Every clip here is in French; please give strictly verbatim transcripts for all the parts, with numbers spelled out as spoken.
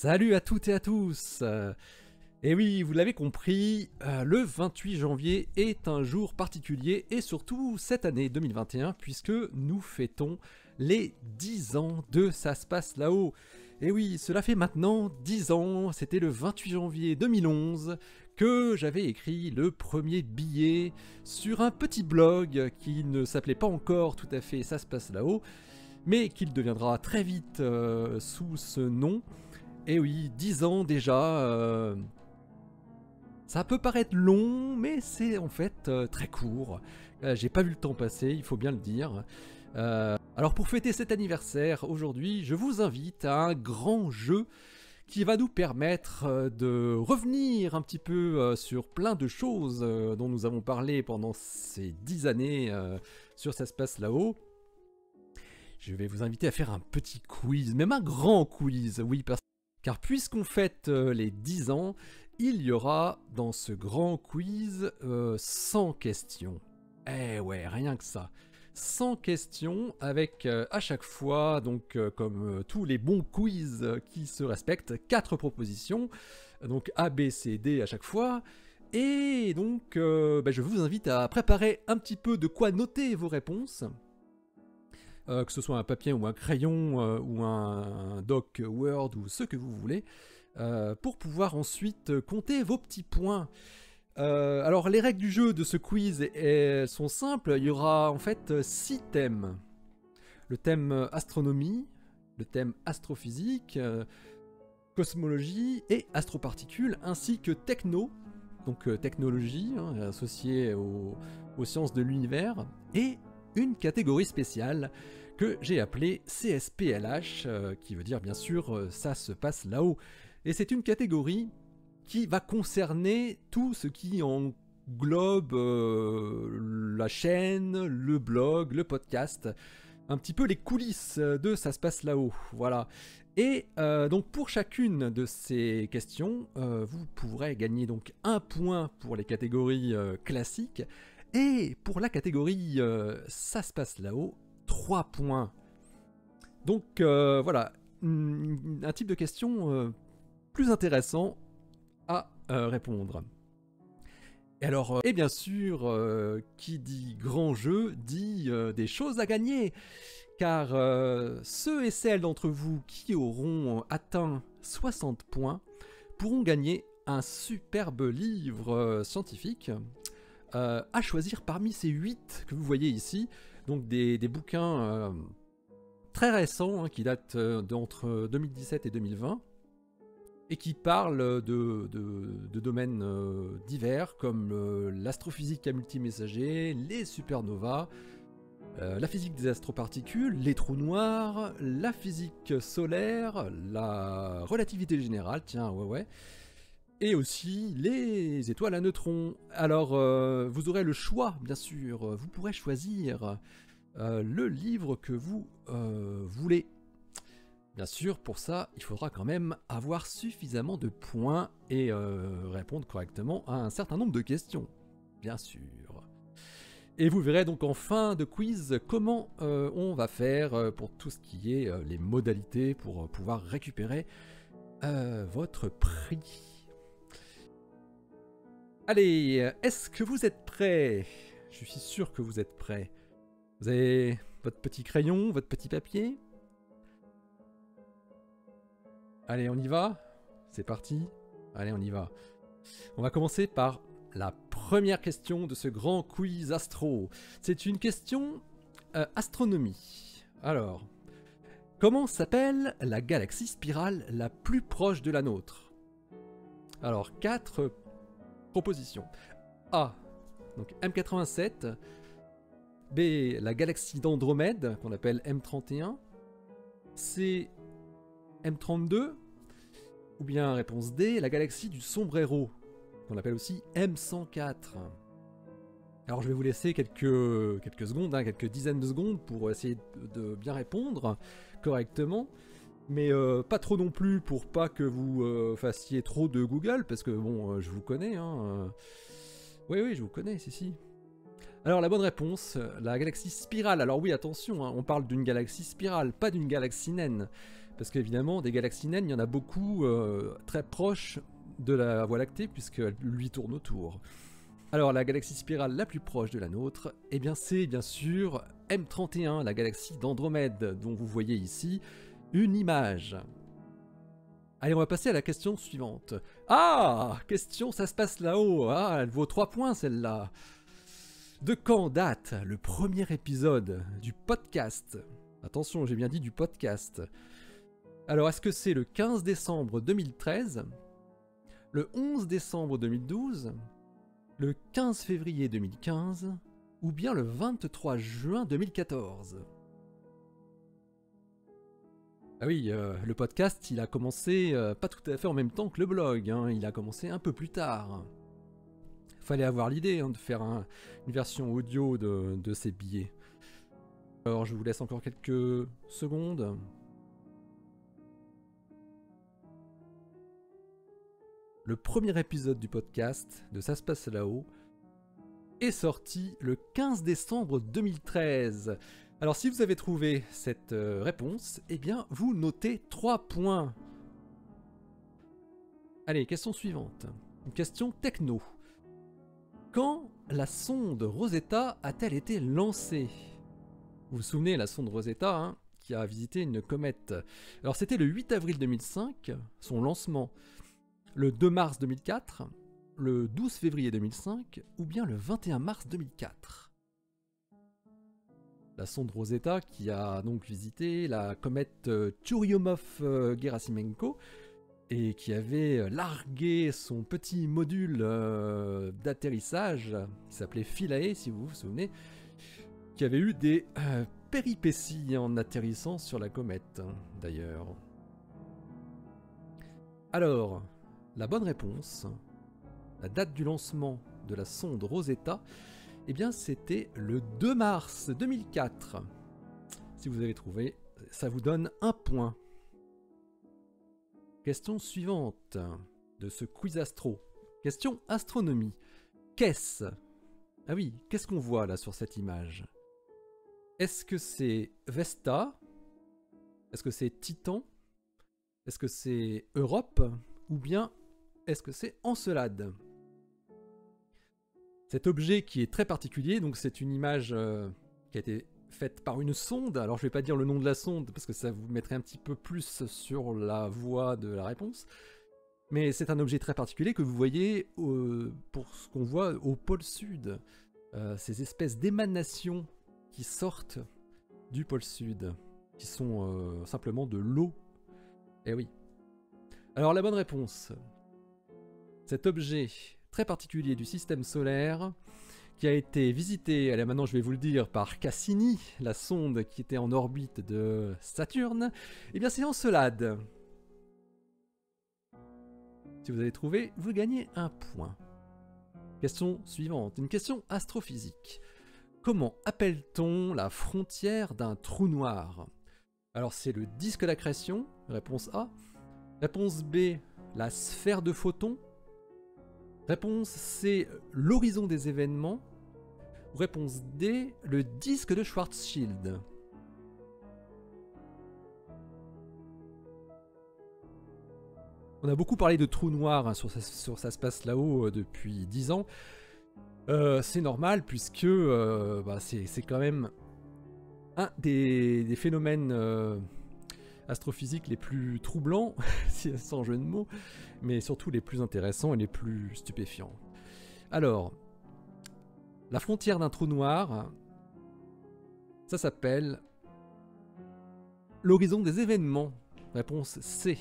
Salut à toutes et à tous. euh, Et oui, vous l'avez compris, euh, le vingt-huit janvier est un jour particulier et surtout cette année deux mille vingt et un puisque nous fêtons les dix ans de Ça se passe là-haut. Et oui, cela fait maintenant dix ans, c'était le vingt-huit janvier deux mille onze que j'avais écrit le premier billet sur un petit blog qui ne s'appelait pas encore tout à fait Ça se passe là-haut, mais qu'il deviendra très vite euh, sous ce nom. Et oui, dix ans déjà, euh, ça peut paraître long, mais c'est en fait euh, très court. Euh, J'ai pas vu le temps passer, il faut bien le dire. Euh, alors pour fêter cet anniversaire, aujourd'hui, je vous invite à un grand jeu qui va nous permettre euh, de revenir un petit peu euh, sur plein de choses euh, dont nous avons parlé pendant ces dix années euh, sur Ça se passe là-haut. Je vais vous inviter à faire un petit quiz, même un grand quiz, oui, parce car puisqu'on fête euh, les dix ans, il y aura dans ce grand quiz euh, cent questions. Eh ouais, rien que ça. cent questions avec euh, à chaque fois, donc euh, comme euh, tous les bons quiz euh, qui se respectent, quatre propositions, donc A, B, C, D à chaque fois. Et donc, euh, bah, je vous invite à préparer un petit peu de quoi noter vos réponses. Euh, que ce soit un papier ou un crayon euh, ou un, un doc Word ou ce que vous voulez, euh, pour pouvoir ensuite compter vos petits points. Euh, alors les règles du jeu de ce quiz est, sont simples, il y aura en fait six thèmes. Le thème astronomie, le thème astrophysique, euh, cosmologie et astroparticules, ainsi que techno, donc euh, technologie, hein, associée aux, aux sciences de l'univers, et une catégorie spéciale que j'ai appelée C S P L H, euh, qui veut dire bien sûr euh, ça se passe là-haut. Et c'est une catégorie qui va concerner tout ce qui englobe euh, la chaîne, le blog, le podcast, un petit peu les coulisses de Ça se passe là-haut. Voilà. Et euh, donc pour chacune de ces questions, euh, vous pourrez gagner donc un point pour les catégories euh, classiques. Et pour la catégorie euh, Ça se passe là-haut, trois points. Donc euh, voilà, un type de question euh, plus intéressant à euh, répondre. Et alors, euh, et bien sûr, euh, qui dit grand jeu dit euh, des choses à gagner. Car euh, ceux et celles d'entre vous qui auront atteint soixante points pourront gagner un superbe livre euh, scientifique. Euh, à choisir parmi ces huit que vous voyez ici, donc des, des bouquins euh, très récents hein, qui datent euh, d'entre deux mille dix-sept et deux mille vingt et qui parlent de, de, de domaines euh, divers comme euh, l'astrophysique à multimessager, les supernovas, euh, la physique des astroparticules, les trous noirs, la physique solaire, la relativité générale, tiens ouais ouais, et aussi les étoiles à neutrons. Alors, euh, vous aurez le choix, bien sûr. Vous pourrez choisir euh, le livre que vous euh, voulez. Bien sûr, pour ça, il faudra quand même avoir suffisamment de points et euh, répondre correctement à un certain nombre de questions. Bien sûr. Et vous verrez donc en fin de quiz comment euh, on va faire pour tout ce qui est euh, les modalités pour pouvoir récupérer euh, votre prix. Allez, est-ce que vous êtes prêts? Je suis sûr que vous êtes prêts. Vous avez votre petit crayon, votre petit papier? Allez, on y va? C'est parti? Allez, on y va. On va commencer par la première question de ce grand quiz astro. C'est une question euh, astronomie. Alors, comment s'appelle la galaxie spirale la plus proche de la nôtre? Alors, quatre propositions. A, donc M quatre-vingt-sept. B, la galaxie d'Andromède, qu'on appelle M trente et un. C, M trente-deux. Ou bien réponse D, la galaxie du sombrero, qu'on appelle aussi M cent quatre. Alors je vais vous laisser quelques, quelques secondes, hein, quelques dizaines de secondes pour essayer de, de bien répondre correctement. Mais euh, pas trop non plus pour pas que vous euh, fassiez trop de Google, parce que bon, euh, je vous connais. Hein, euh... Oui, oui, je vous connais, si, si. Alors la bonne réponse, la galaxie spirale. Alors oui, attention, hein, on parle d'une galaxie spirale, pas d'une galaxie naine. Parce qu'évidemment, des galaxies naines, il y en a beaucoup euh, très proches de la Voie lactée, puisqu'elle lui tourne autour. Alors, la galaxie spirale la plus proche de la nôtre, eh bien, c'est bien sûr M trente et un, la galaxie d'Andromède, dont vous voyez ici une image. Allez, on va passer à la question suivante. Ah, question, ça se passe là-haut. Ah, elle vaut trois points, celle-là. De quand date le premier épisode du podcast? Attention, j'ai bien dit du podcast. Alors, est-ce que c'est le quinze décembre deux mille treize, le onze décembre deux mille douze, le quinze février deux mille quinze, ou bien le vingt-trois juin deux mille quatorze? Ah oui, euh, le podcast, il a commencé euh, pas tout à fait en même temps que le blog, hein, il a commencé un peu plus tard. Fallait avoir l'idée hein, de faire un, une version audio de, de ces billets. Alors je vous laisse encore quelques secondes. Le premier épisode du podcast de Ça se passe là-haut est sorti le quinze décembre deux mille treize. Alors si vous avez trouvé cette euh, réponse, eh bien vous notez trois points. Allez, question suivante. Une question techno. Quand la sonde Rosetta a-t-elle été lancée? Vous vous souvenez, la sonde Rosetta hein, qui a visité une comète. Alors c'était le huit avril deux mille cinq, son lancement. Le deux mars deux mille quatre, le douze février deux mille cinq ou bien le vingt et un mars deux mille quatre. La sonde Rosetta qui a donc visité la comète Churyumov-Gerasimenko et qui avait largué son petit module euh, d'atterrissage qui s'appelait Philae si vous vous souvenez, qui avait eu des euh, péripéties en atterrissant sur la comète d'ailleurs. Alors, la bonne réponse, la date du lancement de la sonde Rosetta, eh bien c'était le deux mars deux mille quatre. Si vous avez trouvé, ça vous donne un point. Question suivante de ce quiz astro. Question astronomie. Qu'est-ce? Ah oui, qu'est-ce qu'on voit là sur cette image? Est-ce que c'est Vesta? Est-ce que c'est Titan? Est-ce que c'est Europe? Ou bien est-ce que c'est Encelade? Cet objet qui est très particulier, donc c'est une image euh, qui a été faite par une sonde. Alors je ne vais pas dire le nom de la sonde parce que ça vous mettrait un petit peu plus sur la voie de la réponse. Mais c'est un objet très particulier que vous voyez euh, pour ce qu'on voit au pôle sud. Euh, ces espèces d'émanations qui sortent du pôle sud, qui sont euh, simplement de l'eau. Eh oui. Alors la bonne réponse, cet objet très particulier du système solaire qui a été visité, allez maintenant je vais vous le dire, par Cassini, la sonde qui était en orbite de Saturne, eh bien c'est Encelade. Si vous avez trouvé, vous gagnez un point. Question suivante, une question astrophysique. Comment appelle-t-on la frontière d'un trou noir? Alors c'est le disque d'accrétion, réponse A. Réponse B, la sphère de photons. Réponse C, l'horizon des événements. Réponse D, le disque de Schwarzschild. On a beaucoup parlé de trous noirs hein, sur, sur Ça se passe là-haut euh, depuis dix ans. Euh, c'est normal puisque euh, bah, c'est quand même un des, des phénomènes euh, astrophysiques les plus troublants, sans jeu de mots, mais surtout les plus intéressants et les plus stupéfiants. Alors, la frontière d'un trou noir, ça s'appelle l'horizon des événements. Réponse C.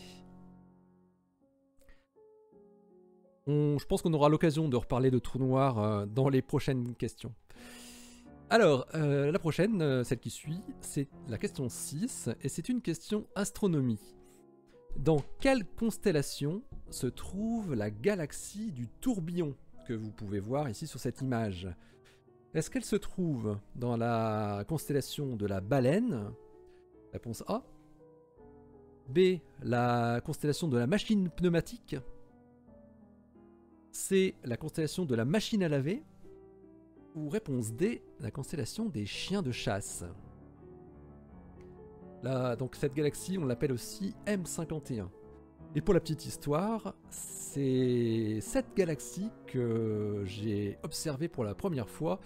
On, je pense qu'on aura l'occasion de reparler de trous noirs euh, dans les prochaines questions. Alors, euh, la prochaine, euh, celle qui suit, c'est la question six, et c'est une question astronomie. Dans quelle constellation se trouve la galaxie du tourbillon que vous pouvez voir ici sur cette image? Est-ce qu'elle se trouve dans la constellation de la baleine? Réponse A. B. La constellation de la machine pneumatique. C. La constellation de la machine à laver. Ou réponse D. La constellation des chiens de chasse. Là, donc cette galaxie, on l'appelle aussi M cinquante et un. Et pour la petite histoire, c'est cette galaxie que j'ai observée pour la première fois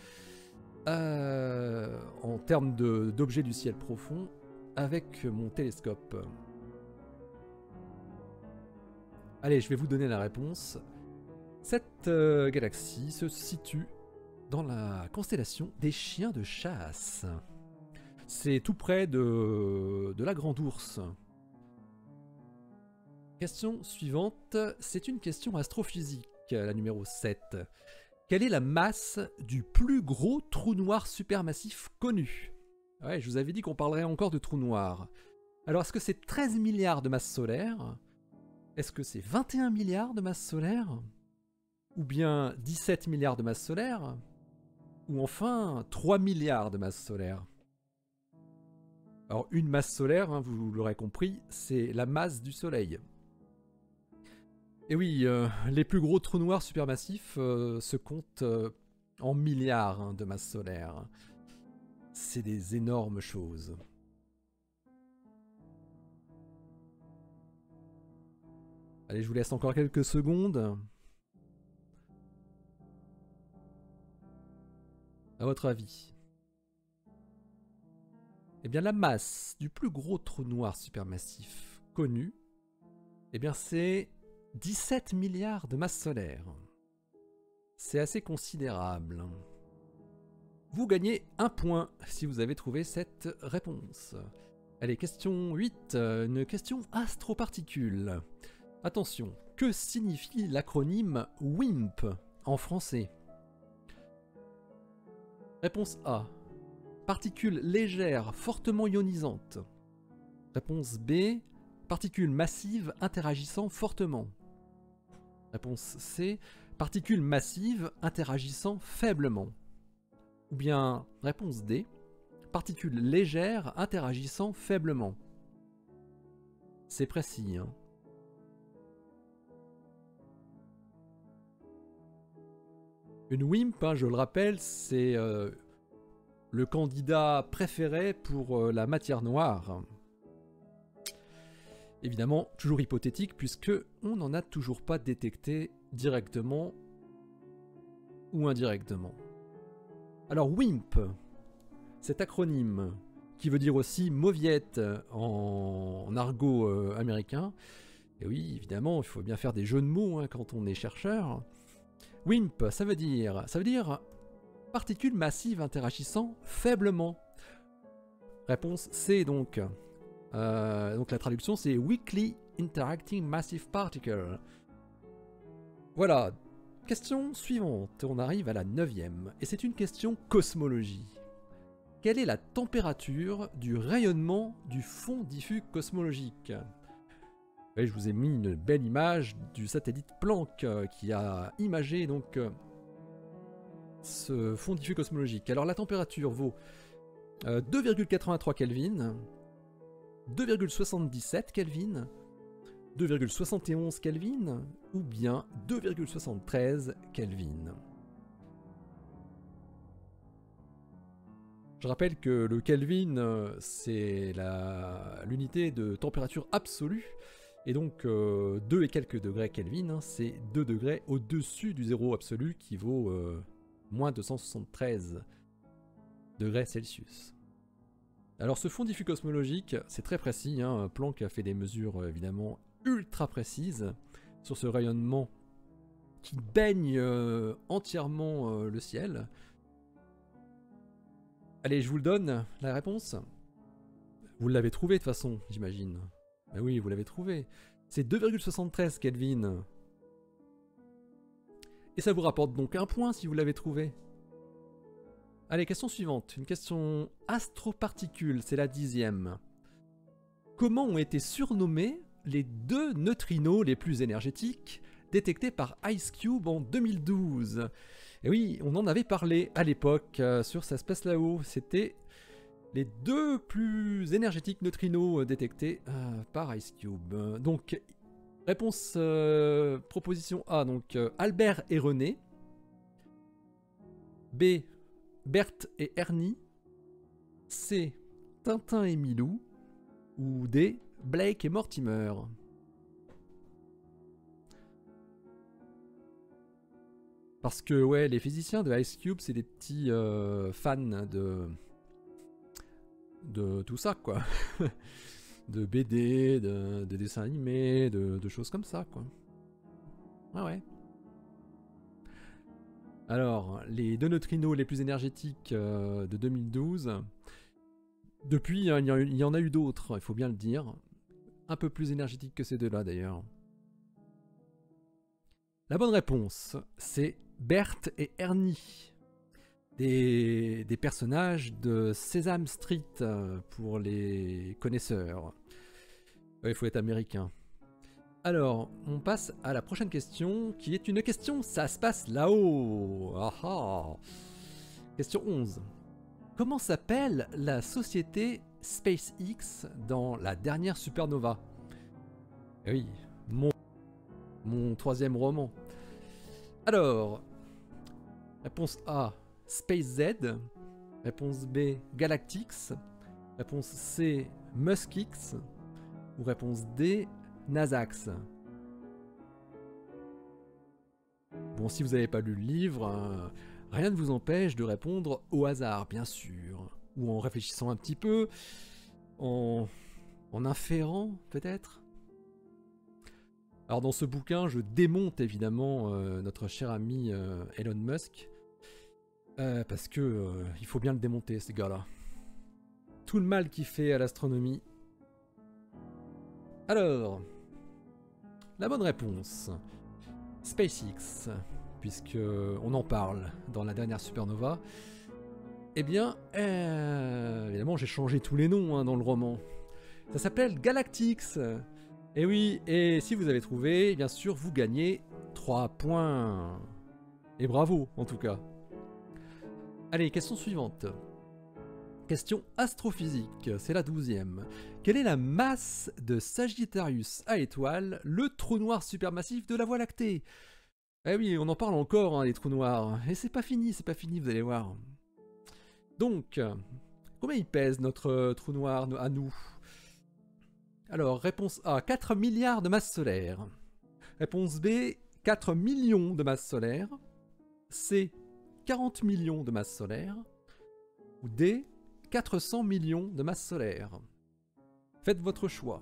euh, en termes d'objets du ciel profond avec mon télescope. Allez, je vais vous donner la réponse. Cette euh, galaxie se situe dans la constellation des chiens de chasse. C'est tout près de, de la Grande Ourse. Question suivante, c'est une question astrophysique, la numéro sept. Quelle est la masse du plus gros trou noir supermassif connu? Ouais, je vous avais dit qu'on parlerait encore de trous noirs. Alors, est-ce que c'est treize milliards de masse solaire? Est-ce que c'est vingt et un milliards de masse solaire? Ou bien dix-sept milliards de masse solaire? Ou enfin trois milliards de masse solaire? Alors, une masse solaire, hein, vous l'aurez compris, c'est la masse du Soleil. Et oui, euh, les plus gros trous noirs supermassifs euh, se comptent euh, en milliards hein, de masse solaire. C'est des énormes choses. Allez, je vous laisse encore quelques secondes. À votre avis? Eh bien, la masse du plus gros trou noir supermassif connu, eh bien, c'est dix-sept milliards de masse solaire. C'est assez considérable. Vous gagnez un point si vous avez trouvé cette réponse. Allez, question huit, une question astroparticule. Attention, que signifie l'acronyme W I M P en français? Réponse A. Particules légères fortement ionisantes. Réponse B. Particules massives interagissant fortement. Réponse C. Particules massives interagissant faiblement. Ou bien réponse D. Particules légères interagissant faiblement. C'est précis, hein. Une W I M P, hein, je le rappelle, c'est euh, le candidat préféré pour euh, la matière noire. Évidemment, toujours hypothétique, puisque on n'en a toujours pas détecté directement ou indirectement. Alors W I M P, cet acronyme, qui veut dire aussi mauviette en, en argot euh, américain, et oui, évidemment, il faut bien faire des jeux de mots hein, quand on est chercheur. W I M P, ça veut dire, ça veut dire particules massives interagissant faiblement. Réponse C donc. Euh, donc la traduction c'est Weakly Interacting Massive Particle. Voilà. Question suivante. On arrive à la neuvième. Et c'est une question cosmologie. Quelle est la température du rayonnement du fond diffus cosmologique? Et je vous ai mis une belle image du satellite Planck euh, qui a imagé donc euh, ce fond diffus cosmologique. Alors la température vaut euh, deux virgule quatre-vingt-trois Kelvin, deux virgule soixante-dix-sept Kelvin, deux virgule soixante et onze Kelvin ou bien deux virgule soixante-treize Kelvin. Je rappelle que le Kelvin, euh, c'est l'unité de température absolue. Et donc euh, deux et quelques degrés Kelvin, hein, c'est deux degrés au-dessus du zéro absolu qui vaut euh, moins deux cent soixante-treize degrés Celsius. Alors ce fond diffus cosmologique, c'est très précis, hein, Planck a fait des mesures euh, évidemment ultra précises sur ce rayonnement qui baigne euh, entièrement euh, le ciel. Allez, je vous le donne, la réponse. Vous l'avez trouvé de toute façon, j'imagine. Ben oui, vous l'avez trouvé. C'est deux virgule soixante-treize Kelvin. Et ça vous rapporte donc un point si vous l'avez trouvé. Allez, question suivante. Une question astroparticule, c'est la dixième. Comment ont été surnommés les deux neutrinos les plus énergétiques détectés par IceCube en deux mille douze? Et oui, on en avait parlé à l'époque euh, sur sa Space là-haut. C'était les deux plus énergétiques neutrinos détectés euh, par IceCube. Donc, réponse euh, proposition A, donc euh, Albert et René. B, Berthe et Ernie. C, Tintin et Milou. Ou D. Blake et Mortimer? Parce que ouais, les physiciens de Ice Cube, c'est des petits euh, fans de de tout ça, quoi. De B D, de, de dessins animés, de, de choses comme ça, quoi. Ah ouais. Alors, les deux neutrinos les plus énergétiques euh, de deux mille douze. Depuis, hein, il, y a, il y en a eu d'autres, il faut bien le dire. Un peu plus énergétiques que ces deux-là, d'ailleurs. La bonne réponse, c'est Bert et Ernie. Des, des personnages de Sesame Street, euh, pour les connaisseurs. Ouais, il faut être américain. Alors, on passe à la prochaine question, qui est une question, ça se passe là-haut. Ah ah. Question onze. Comment s'appelle la société SpaceX dans la dernière supernova? Eh oui, mon, mon troisième roman. Alors, réponse A, SpaceZ. Réponse B, Galactix. Réponse C, MuskX. Ou réponse D, Nasax. Bon, si vous n'avez pas lu le livre, hein, rien ne vous empêche de répondre au hasard, bien sûr. Ou en réfléchissant un petit peu, en, en inférant peut-être. Alors dans ce bouquin, je démonte évidemment euh, notre cher ami euh, Elon Musk. Euh, parce que euh, il faut bien le démonter, ce gars-là. Tout le mal qu'il fait à l'astronomie. Alors, la bonne réponse, SpaceX, puisque on en parle dans la dernière supernova. Eh bien, euh, évidemment, j'ai changé tous les noms hein, dans le roman. Ça s'appelle Galactix. Et oui, et si vous avez trouvé, bien sûr, vous gagnez trois points. Et bravo, en tout cas. Allez, question suivante. Question astrophysique, c'est la douzième. Quelle est la masse de Sagittarius A étoile, le trou noir supermassif de la Voie lactée? Eh oui, on en parle encore, hein, les trous noirs. Et c'est pas fini, c'est pas fini, vous allez voir. Donc, combien il pèse notre euh, trou noir à nous? Alors, réponse A, quatre milliards de masses solaires. Réponse B, quatre millions de masses solaires. C, quarante millions de masses solaires. Ou D, quatre cents millions de masses solaires. Faites votre choix.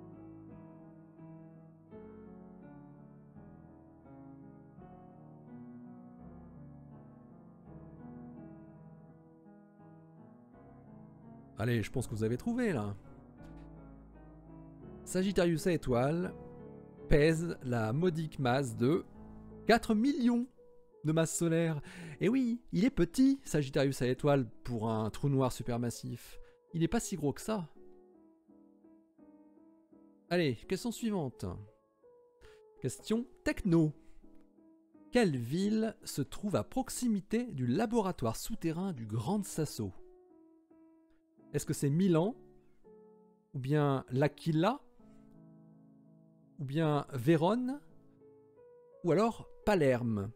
Allez, je pense que vous avez trouvé là. Sagittarius A étoile pèse la modique masse de quatre millions de masse solaire. Et oui, il est petit, Sagittarius A étoile, pour un trou noir supermassif. Il n'est pas si gros que ça. Allez, question suivante. Question techno. Quelle ville se trouve à proximité du laboratoire souterrain du Grand Sasso? Est-ce que c'est Milan? Ou bien L'Aquila? Ou bien Vérone? Ou alors Palerme?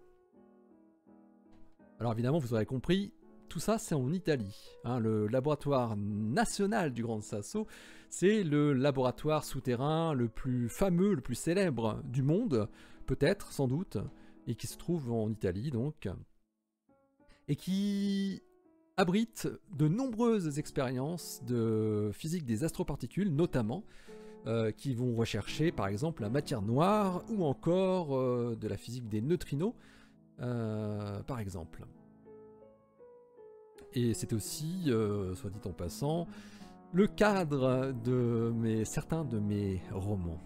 Alors évidemment, vous aurez compris, tout ça c'est en Italie. Hein, le laboratoire national du Grand Sasso, c'est le laboratoire souterrain le plus fameux, le plus célèbre du monde, peut-être, sans doute, et qui se trouve en Italie donc, et qui abrite de nombreuses expériences de physique des astroparticules, notamment, euh, qui vont rechercher par exemple la matière noire, ou encore euh, de la physique des neutrinos, Euh, par exemple. Et c'est aussi, euh, soit dit en passant, le cadre de mes, certains de mes romans.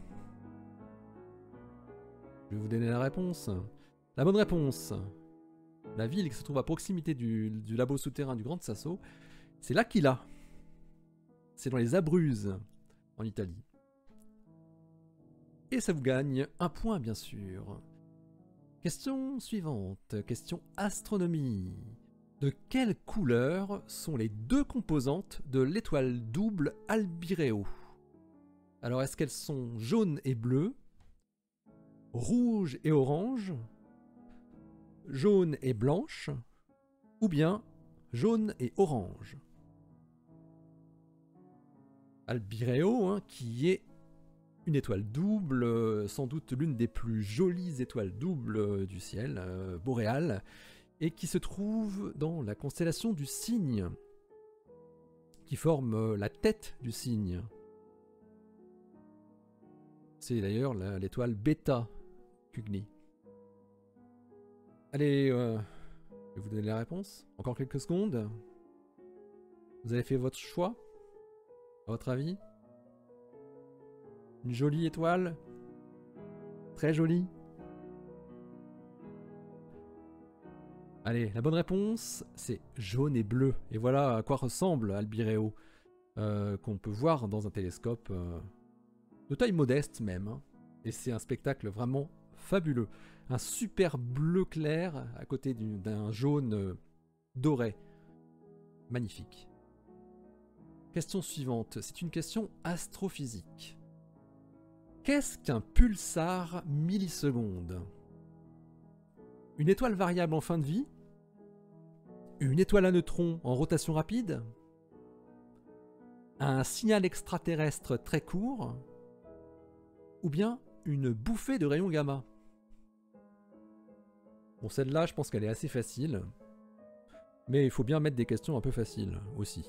Je vais vous donner la réponse. La bonne réponse, la ville qui se trouve à proximité du, du labo souterrain du Grand Sasso, c'est l'Aquila. C'est dans les Abruzzes, en Italie. Et ça vous gagne un point, bien sûr. Question suivante, question astronomie. De quelle couleur sont les deux composantes de l'étoile double Albireo? Alors est-ce qu'elles sont jaune et bleu, rouge et orange, jaune et blanche, ou bien jaune et orange? Albireo, hein, qui est une étoile double, euh, sans doute l'une des plus jolies étoiles doubles euh, du ciel euh, boréal, et qui se trouve dans la constellation du Cygne, qui forme euh, la tête du Cygne. C'est d'ailleurs l'étoile Beta Cygni. Allez, euh, je vais vous donner la réponse. Encore quelques secondes. Vous avez fait votre choix? À votre avis? Une jolie étoile? Très jolie? Allez, la bonne réponse, c'est jaune et bleu. Et voilà à quoi ressemble Albireo, euh, qu'on peut voir dans un télescope euh, de taille modeste même. Hein. Et c'est un spectacle vraiment fabuleux. Un super bleu clair à côté d'un jaune euh, doré. Magnifique. Question suivante, c'est une question astrophysique. Qu'est-ce qu'un pulsar milliseconde? Une étoile variable en fin de vie? Une étoile à neutrons en rotation rapide? Un signal extraterrestre très court? Ou bien une bouffée de rayons gamma? Bon, celle-là, je pense qu'elle est assez facile. Mais il faut bien mettre des questions un peu faciles aussi.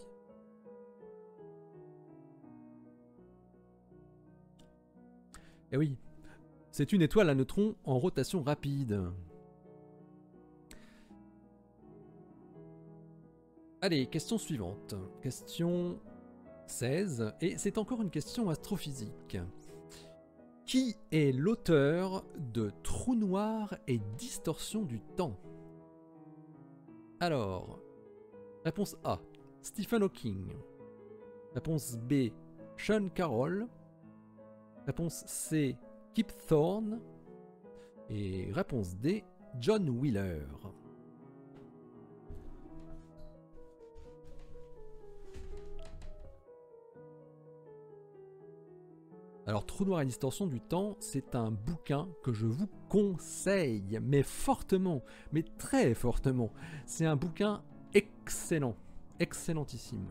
Eh oui, c'est une étoile à neutrons en rotation rapide. Allez, question suivante. Question seize, et c'est encore une question astrophysique. Qui est l'auteur de Trou noir et distorsion du temps? Alors, réponse A, Stephen Hawking. Réponse B, Sean Carroll. Réponse C, Kip Thorne. Et réponse D, John Wheeler. Alors, Trou noir et distorsion du temps, c'est un bouquin que je vous conseille, mais fortement, mais très fortement. C'est un bouquin excellent, excellentissime.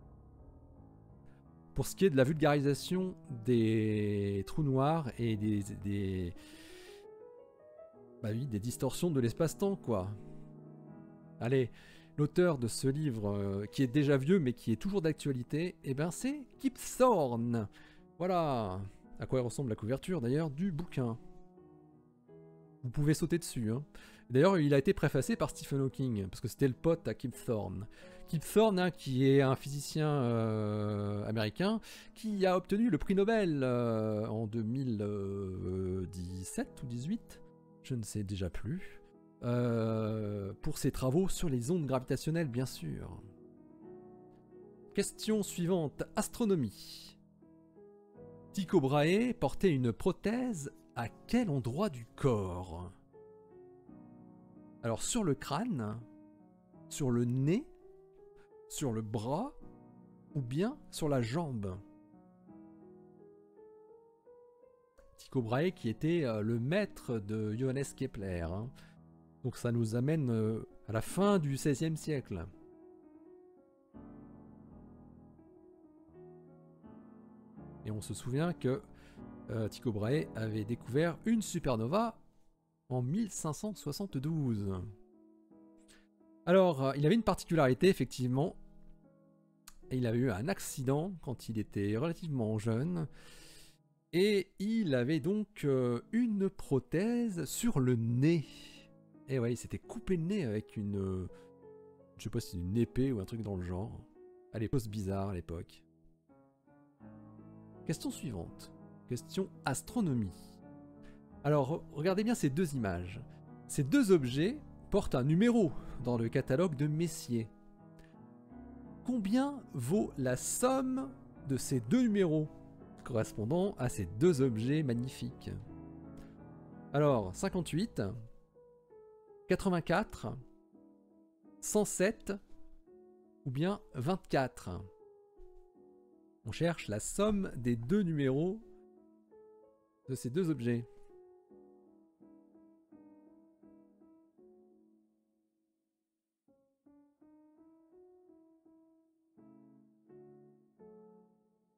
Pour ce qui est de la vulgarisation des trous noirs et des, des, bah oui, des distorsions de l'espace-temps, quoi. Allez, l'auteur de ce livre, euh, qui est déjà vieux, mais qui est toujours d'actualité, eh ben c'est Kip Thorne. Voilà à quoi ressemble la couverture d'ailleurs du bouquin. Vous pouvez sauter dessus. Hein. D'ailleurs, il a été préfacé par Stephen Hawking, parce que c'était le pote à Kip Thorne. Kip Thorne, hein, qui est un physicien euh, américain, qui a obtenu le prix Nobel euh, en deux mille dix-sept ou dix-huit, je ne sais déjà plus, euh, pour ses travaux sur les ondes gravitationnelles, bien sûr. Question suivante, astronomie. Tycho Brahe portait une prothèse à quel endroit du corps? Alors sur le crâne, sur le nez, sur le bras ou bien sur la jambe? Tycho Brahe qui était euh, le maître de Johannes Kepler. Hein. Donc ça nous amène euh, à la fin du seizième siècle. Et on se souvient que euh, Tycho Brahe avait découvert une supernova en mille cinq cent soixante-douze. Alors, euh, il avait une particularité, effectivement. Et il avait eu un accident quand il était relativement jeune. Et il avait donc euh, une prothèse sur le nez. Et ouais, il s'était coupé le nez avec une... Euh, je sais pas si c'est une épée ou un truc dans le genre. À l'époque, bizarre à l'époque. Question suivante. Question astronomie. Alors, regardez bien ces deux images. Ces deux objets portent un numéro dans le catalogue de Messier. Combien vaut la somme de ces deux numéros correspondant à ces deux objets magnifiques? Alors, cinquante-huit, quatre-vingt-quatre, cent sept ou bien vingt-quatre? On cherche la somme des deux numéros de ces deux objets.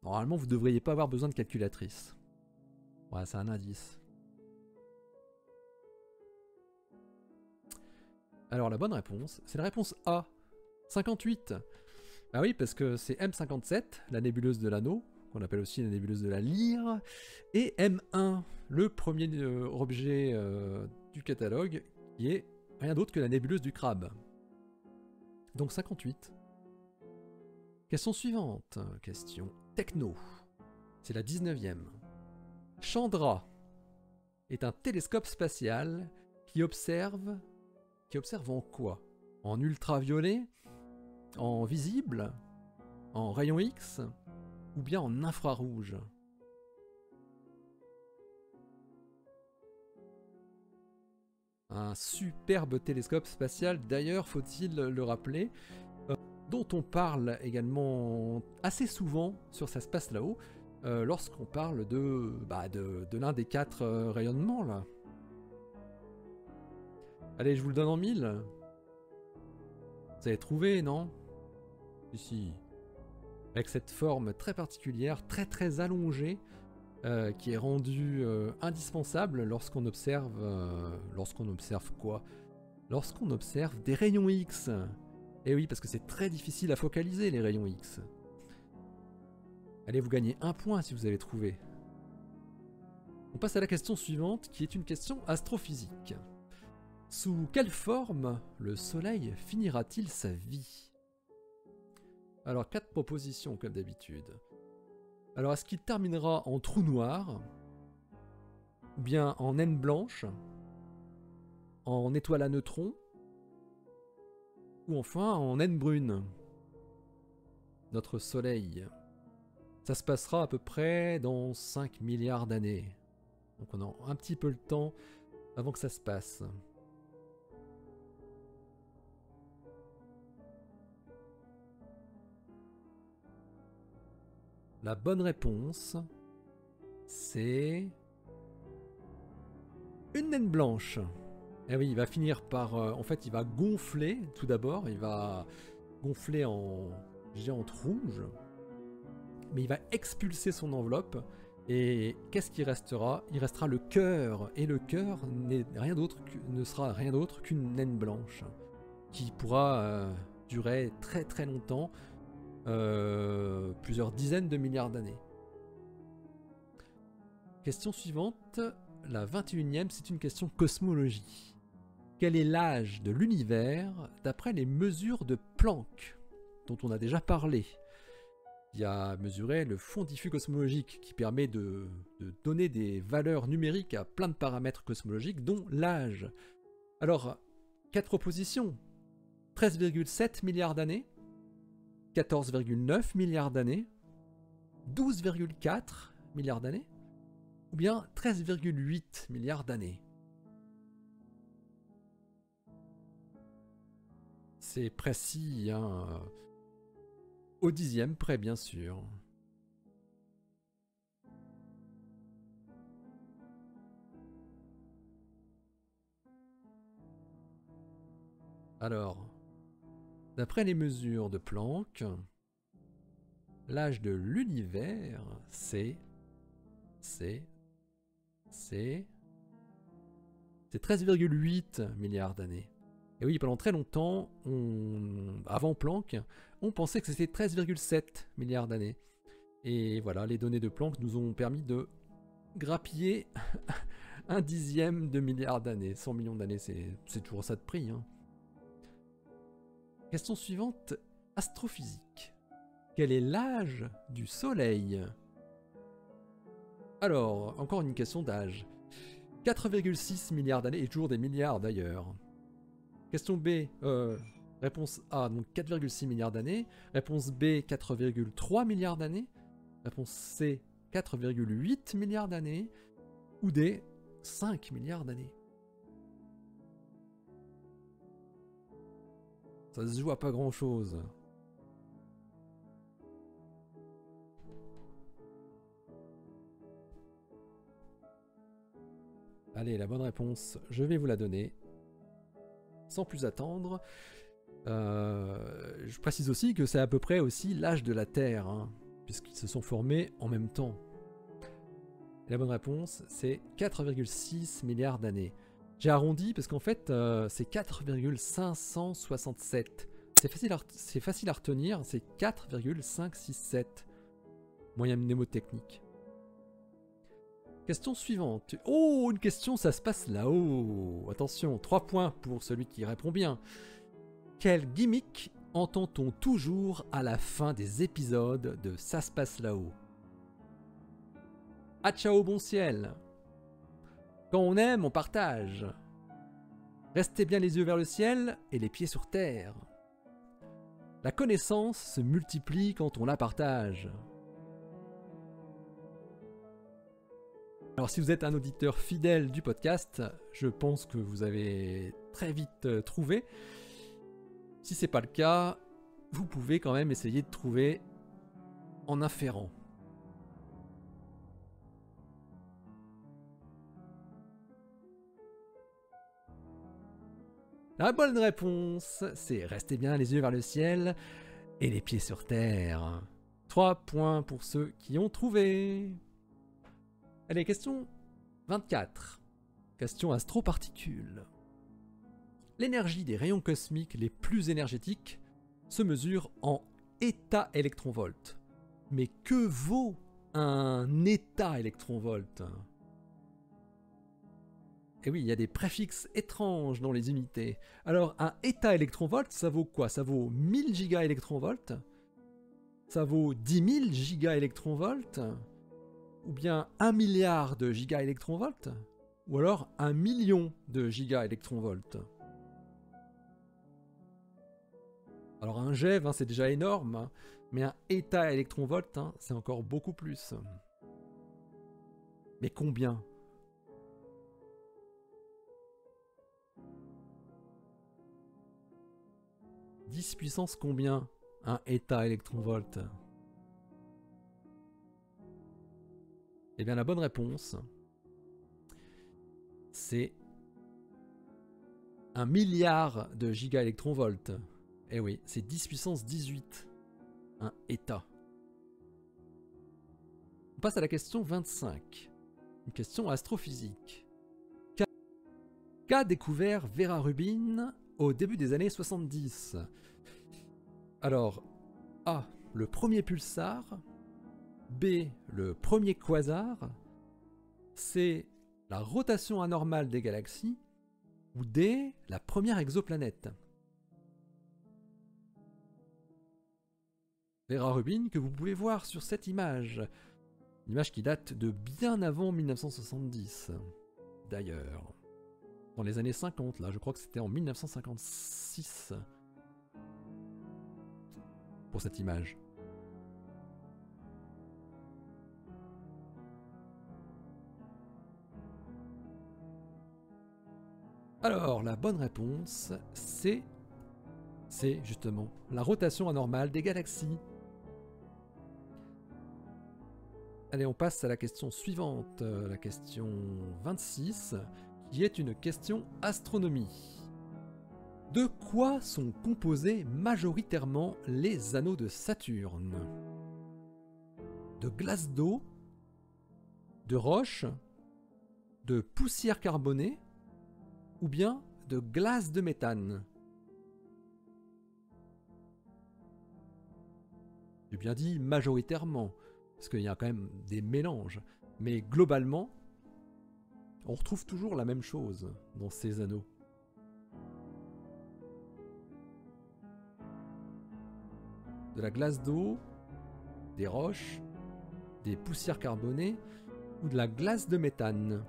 Normalement, vous ne devriez pas avoir besoin de calculatrice. Ouais, c'est un indice. Alors, la bonne réponse, c'est la réponse A, cinquante-huit. Ah oui, parce que c'est M cinquante-sept, la nébuleuse de l'anneau, qu'on appelle aussi la nébuleuse de la lyre, et M un, le premier euh, objet euh, du catalogue, qui est rien d'autre que la nébuleuse du crabe. Donc cinquante-huit. Question suivante, question techno. C'est la dix-neuvième. Chandra est un télescope spatial qui observe... Qui observe en quoi? En ultraviolet? En visible? En rayon X? Ou bien en infrarouge? Un superbe télescope spatial, d'ailleurs, faut-il le rappeler, euh, dont on parle également assez souvent sur Ça se passe là-haut, euh, lorsqu'on parle de, bah de, de l'un des quatre euh, rayonnements, là. Allez, je vous le donne en mille. Vous avez trouvé, non? Ici. Avec cette forme très particulière, très très allongée, euh, qui est rendue euh, indispensable lorsqu'on observe... Euh, lorsqu'on observe quoi? Lorsqu'on observe des rayons X. Et oui, parce que c'est très difficile à focaliser, les rayons X. Allez, vous gagnez un point si vous avez trouvé. On passe à la question suivante, qui est une question astrophysique. Sous quelle forme le Soleil finira-t-il sa vie? Alors, quatre propositions comme d'habitude. Alors, est-ce qu'il terminera en trou noir? Ou bien en naine blanche? En étoile à neutrons? Ou enfin en naine brune? Notre Soleil. Ça se passera à peu près dans cinq milliards d'années. Donc on a un petit peu le temps avant que ça se passe. La bonne réponse, c'est une naine blanche. Et oui, il va finir par... Euh, en fait, il va gonfler tout d'abord. Il va gonfler en géante rouge. Mais il va expulser son enveloppe. Et qu'est-ce qui restera? Il restera le cœur. Et le cœur n'est rien d'autre que, ne sera rien d'autre qu'une naine blanche. Qui pourra euh, durer très très longtemps. Euh, plusieurs dizaines de milliards d'années. Question suivante, la vingt et unième, c'est une question cosmologie. Quel est l'âge de l'univers d'après les mesures de Planck, dont on a déjà parlé? Il a mesuré le fond diffus cosmologique qui permet de, de donner des valeurs numériques à plein de paramètres cosmologiques, dont l'âge. Alors, quatre propositions. treize virgule sept milliards d'années, quatorze virgule neuf milliards d'années, douze virgule quatre milliards d'années, ou bien treize virgule huit milliards d'années. C'est précis, hein, au dixième près, bien sûr. Alors, d'après les mesures de Planck, l'âge de l'univers, c'est... c'est... c'est... c'est treize virgule huit milliards d'années. Et oui, pendant très longtemps, on, avant Planck, on pensait que c'était treize virgule sept milliards d'années. Et voilà, les données de Planck nous ont permis de grappiller un dixième de milliard d'années. cent millions d'années, c'est toujours ça de prix, hein. Question suivante, astrophysique. Quel est l'âge du Soleil? Alors, encore une question d'âge. quatre virgule six milliards d'années, et toujours des milliards d'ailleurs. Question B, euh, réponse A, donc quatre virgule six milliards d'années. Réponse B, quatre virgule trois milliards d'années. Réponse C, quatre virgule huit milliards d'années. Ou D, cinq milliards d'années. Ça se joue à pas grand chose. Allez, la bonne réponse, je vais vous la donner. Sans plus attendre. Euh, je précise aussi que c'est à peu près aussi l'âge de la Terre. Hein. puisqu'ils se sont formés en même temps. Et la bonne réponse, c'est quatre virgule six milliards d'années. J'ai arrondi parce qu'en fait, euh, c'est quatre virgule cinq cent soixante-sept. C'est facile, facile à retenir, c'est quatre virgule cinq cent soixante-sept. Moyen mnémotechnique. Question suivante. Oh, une question, ça se passe là-haut. Attention, trois points pour celui qui répond bien. Quel gimmick entend-on toujours à la fin des épisodes de Ça se passe là-haut? Ah ciao bon ciel. Quand on aime, on partage. Restez bien les yeux vers le ciel et les pieds sur terre. La connaissance se multiplie quand on la partage. Alors si vous êtes un auditeur fidèle du podcast, je pense que vous avez très vite euh, trouvé. Si c'est pas le cas, vous pouvez quand même essayer de trouver en inférant. La bonne réponse, c'est restez bien les yeux vers le ciel et les pieds sur terre. Trois points pour ceux qui ont trouvé. Allez, question vingt-quatre. Question astroparticules. L'énergie des rayons cosmiques les plus énergétiques se mesure en état électronvolts. Mais que vaut un état électronvolt? Et oui, il y a des préfixes étranges dans les unités. Alors, un état électronvolt, ça vaut quoi? Ça vaut mille gigaélectronvolts? Ça vaut dix mille gigaélectronvolts? Ou bien un milliard de gigaélectronvolts? Ou alors un million de gigaélectronvolts? Alors un GeV, hein, c'est déjà énorme, hein, mais un état électronvolt, hein, c'est encore beaucoup plus. Mais combien? dix puissance combien un état électronvolt? Eh bien la bonne réponse, c'est un milliard de gigaélectronvolts. Eh oui, c'est dix puissance dix-huit, un état. On passe à la question vingt-cinq, une question astrophysique. Qu'a découvert Vera Rubin au début des années soixante-dix? Alors, A, le premier pulsar, B, le premier quasar, C, la rotation anormale des galaxies, ou D, la première exoplanète. Vera Rubin que vous pouvez voir sur cette image, une image qui date de bien avant mille neuf cent soixante-dix, d'ailleurs. Dans les années cinquante, là, je crois que c'était en mille neuf cent cinquante-six, pour cette image. Alors, la bonne réponse, c'est... C'est justement la rotation anormale des galaxies. Allez, on passe à la question suivante, la question vingt-six, qui est une question astronomie. De quoi sont composés majoritairement les anneaux de Saturne? De glace d'eau, de roche, de poussière carbonée, ou bien de glace de méthane? J'ai bien dit majoritairement, parce qu'il y a quand même des mélanges. Mais globalement, on retrouve toujours la même chose dans ces anneaux. De la glace d'eau, des roches, des poussières carbonées ou de la glace de méthane.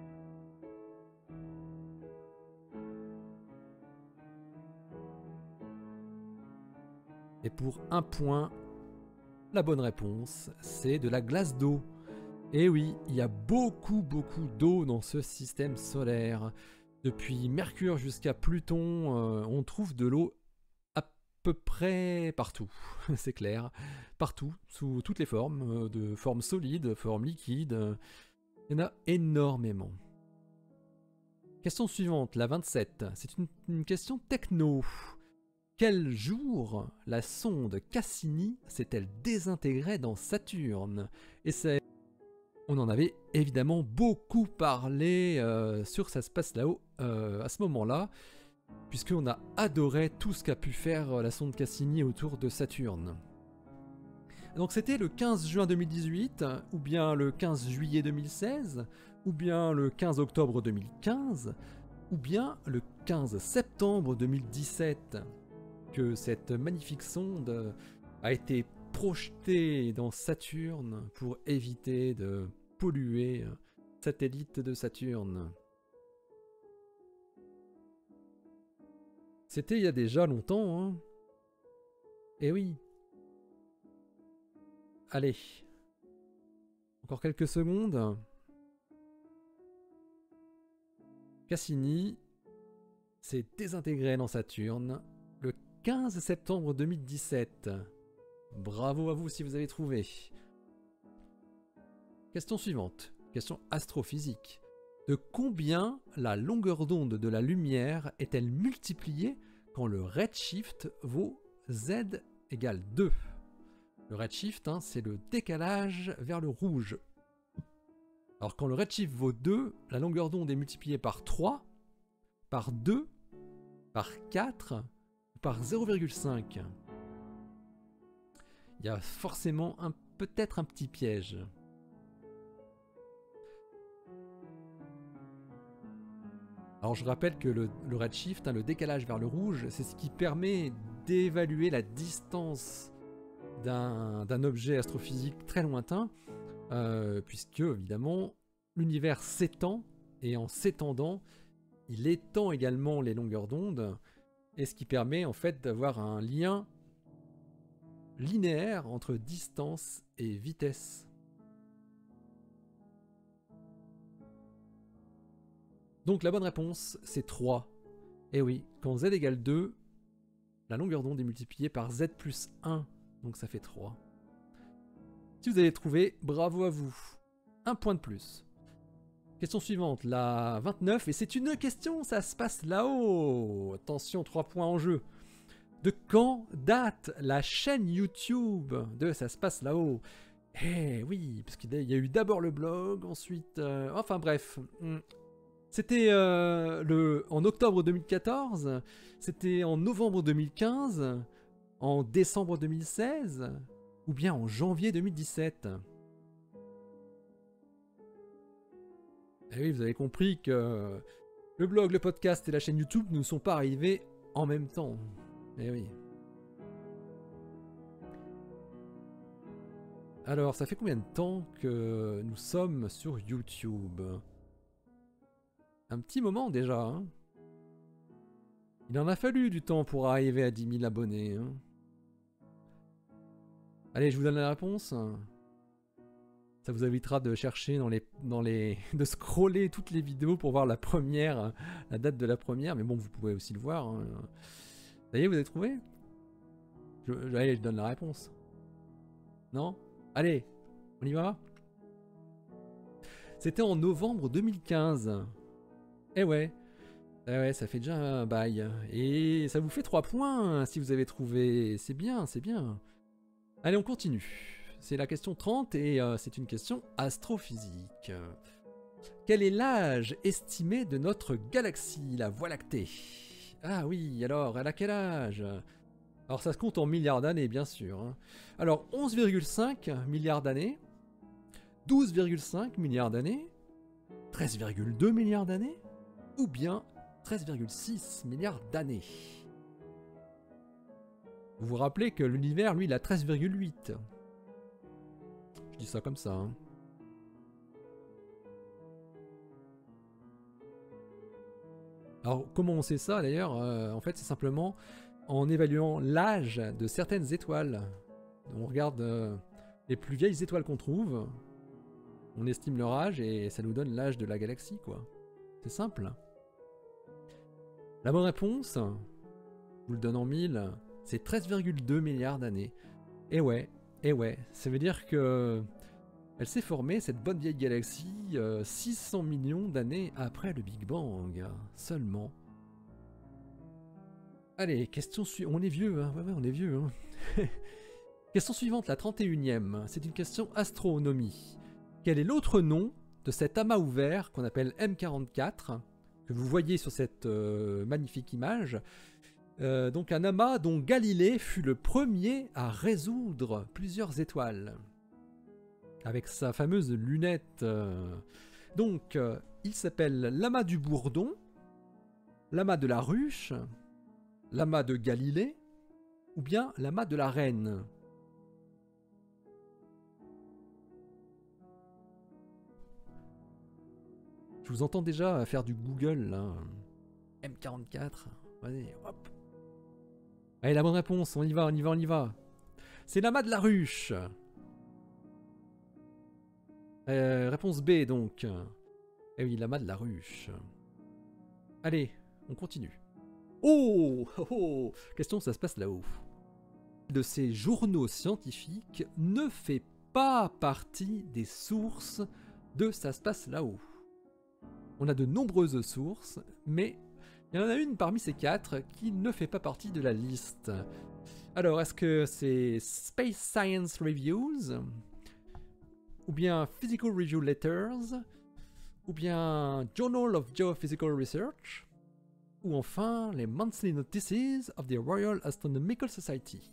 Et pour un point, la bonne réponse, c'est de la glace d'eau. Et oui, il y a beaucoup beaucoup d'eau dans ce système solaire. Depuis Mercure jusqu'à Pluton, euh, on trouve de l'eau à peu près partout, c'est clair. Partout, sous toutes les formes, euh, de formes solides, formes liquides. Euh, il y en a énormément. Question suivante, la vingt-sept. C'est une, une question techno. quel jour la sonde Cassini s'est-elle désintégrée dans Saturne? Et c'est... On en avait évidemment beaucoup parlé euh, sur Ça se passe là-haut euh, à ce moment-là, puisqu'on a adoré tout ce qu'a pu faire la sonde Cassini autour de Saturne. Donc c'était le quinze juin deux mille dix-huit, ou bien le quinze juillet deux mille seize, ou bien le quinze octobre deux mille quinze, ou bien le quinze septembre deux mille dix-sept, que cette magnifique sonde a été projetée dans Saturne pour éviter de polluer le satellite de Saturne. C'était il y a déjà longtemps, hein. Eh oui. Allez. Encore quelques secondes. Cassini s'est désintégré dans Saturne le quinze septembre deux mille dix-sept. Bravo à vous si vous avez trouvé. Question suivante. Question astrophysique. De combien la longueur d'onde de la lumière est-elle multipliée quand le redshift vaut Z égale deux? Le redshift, hein, c'est le décalage vers le rouge. Alors quand le redshift vaut deux, la longueur d'onde est multipliée par trois, par deux, par quatre, ou par zéro virgule cinq. Il y a forcément un, peut-être un petit piège. Alors je rappelle que le, le redshift, hein, le décalage vers le rouge, c'est ce qui permet d'évaluer la distance d'un objet astrophysique très lointain, euh, puisque évidemment l'univers s'étend, et en s'étendant, il étend également les longueurs d'onde, et ce qui permet en fait d'avoir un lien linéaire entre distance et vitesse. Donc la bonne réponse, c'est trois. Et oui, quand z égale deux, la longueur d'onde est multipliée par z plus un, donc ça fait trois. Si vous avez trouvé, bravo à vous. Un point de plus. Question suivante, la vingt-neuf, et c'est une question, ça se passe là-haut. Attention, trois points en jeu. De quand date la chaîne YouTube de Ça se passe là-haut? Eh oui, parce qu'il y a eu d'abord le blog, ensuite... Euh, enfin bref... C'était euh, le, en octobre deux mille quatorze, c'était en novembre deux mille quinze, en décembre deux mille seize, ou bien en janvier deux mille dix-sept. Et oui, vous avez compris que le blog, le podcast et la chaîne YouTube ne sont pas arrivés en même temps. Eh oui. Alors, ça fait combien de temps que nous sommes sur YouTube ? Un petit moment déjà, hein. Il en a fallu du temps pour arriver à dix mille abonnés, hein. Allez, je vous donne la réponse. Ça vous évitera de chercher dans les, dans les... de scroller toutes les vidéos pour voir la première, la date de la première, mais bon, vous pouvez aussi le voir, hein. Ça y est, vous avez trouvé? je, Allez, je donne la réponse. Non? Allez, on y va? C'était en novembre deux mille quinze. Eh ouais, eh ouais, ça fait déjà un bail. Et ça vous fait trois points si vous avez trouvé. C'est bien, c'est bien. Allez, on continue. C'est la question trente et euh, c'est une question astrophysique. Quel est l'âge estimé de notre galaxie, la Voie lactée? Ah oui, alors, elle a quel âge? Alors ça se compte en milliards d'années, bien sûr, hein. Alors, onze virgule cinq milliards d'années, douze virgule cinq milliards d'années, treize virgule deux milliards d'années, ou bien treize virgule six milliards d'années. Vous vous rappelez que l'univers, lui, il a treize virgule huit. Je dis ça comme ça, hein. Alors, comment on sait ça, d'ailleurs? euh, En fait, c'est simplement en évaluant l'âge de certaines étoiles. On regarde euh, les plus vieilles étoiles qu'on trouve, on estime leur âge, et ça nous donne l'âge de la galaxie, quoi. C'est simple. La bonne réponse, je vous le donne en mille, c'est treize virgule deux milliards d'années. Et ouais, et ouais, ça veut dire que elle s'est formée, cette bonne vieille galaxie, euh, six cents millions d'années après le Big Bang, seulement. Allez, question suivante. On est vieux, hein. Ouais, ouais, on est vieux. Hein. Question suivante, la trente et unième. C'est une question astronomie. Quel est l'autre nom de cet amas ouvert qu'on appelle M quarante-quatre, que vous voyez sur cette euh, magnifique image? euh, Donc un amas dont Galilée fut le premier à résoudre plusieurs étoiles. Avec sa fameuse lunette. Euh... Donc, euh, il s'appelle l'amas du Bourdon, l'amas de la Ruche, l'amas de Galilée, ou bien l'amas de la Reine. Je vous entends déjà faire du Google, là. M quarante-quatre, vas-y, hop. Allez, la bonne réponse, on y va, on y va, on y va. C'est l'amas de la Ruche. Euh, réponse B, donc. Eh oui, l'amas de la Ruche. Allez, on continue. Oh, oh, oh. Question, ça se passe là-haut. De ces journaux scientifiques ne fait pas partie des sources de ça se passe là-haut. On a de nombreuses sources, mais il y en a une parmi ces quatre qui ne fait pas partie de la liste. Alors, est-ce que c'est Space Science Reviews, ou bien Physical Review Letters, ou bien Journal of Geophysical Research, ou enfin les Monthly Notices of the Royal Astronomical Society?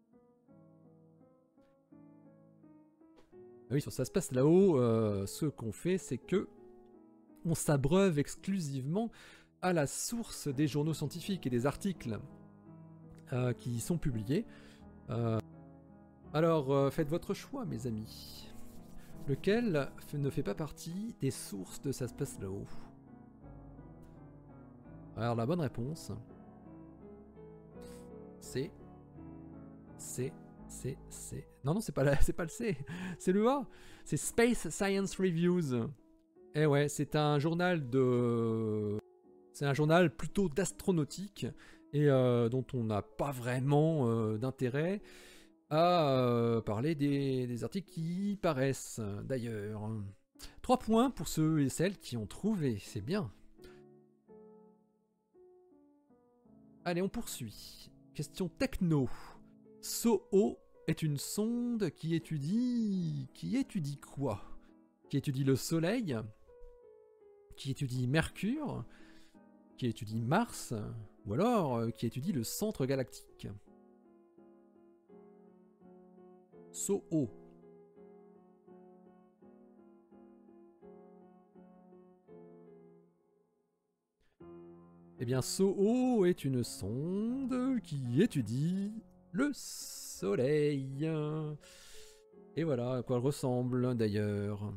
Oui, sur ça se passe là-haut, euh, ce qu'on fait, c'est que on s'abreuve exclusivement à la source des journaux scientifiques et des articles euh, qui y sont publiés. Euh, alors, euh, faites votre choix, mes amis. Lequel ne fait pas partie des sources de ça se passe là-haut? Alors, la bonne réponse, c'est... C'est... C'est... C'est... Non, non, c'est pas, la... c'est pas le C, c'est le A. C'est Space Science Reviews. Eh ouais, c'est un journal de... C'est un journal plutôt d'astronautique et euh, dont on n'a pas vraiment euh, d'intérêt à euh, parler des, des articles qui y paraissent, d'ailleurs. Trois points pour ceux et celles qui ont trouvé, c'est bien. Allez, on poursuit. Question techno. SOHO est une sonde qui étudie... Qui étudie quoi? Qui étudie le Soleil, qui étudie Mercure, qui étudie Mars, ou alors euh, qui étudie le centre galactique. SOHO. Eh bien, SOHO est une sonde qui étudie le Soleil. Et voilà à quoi elle ressemble d'ailleurs.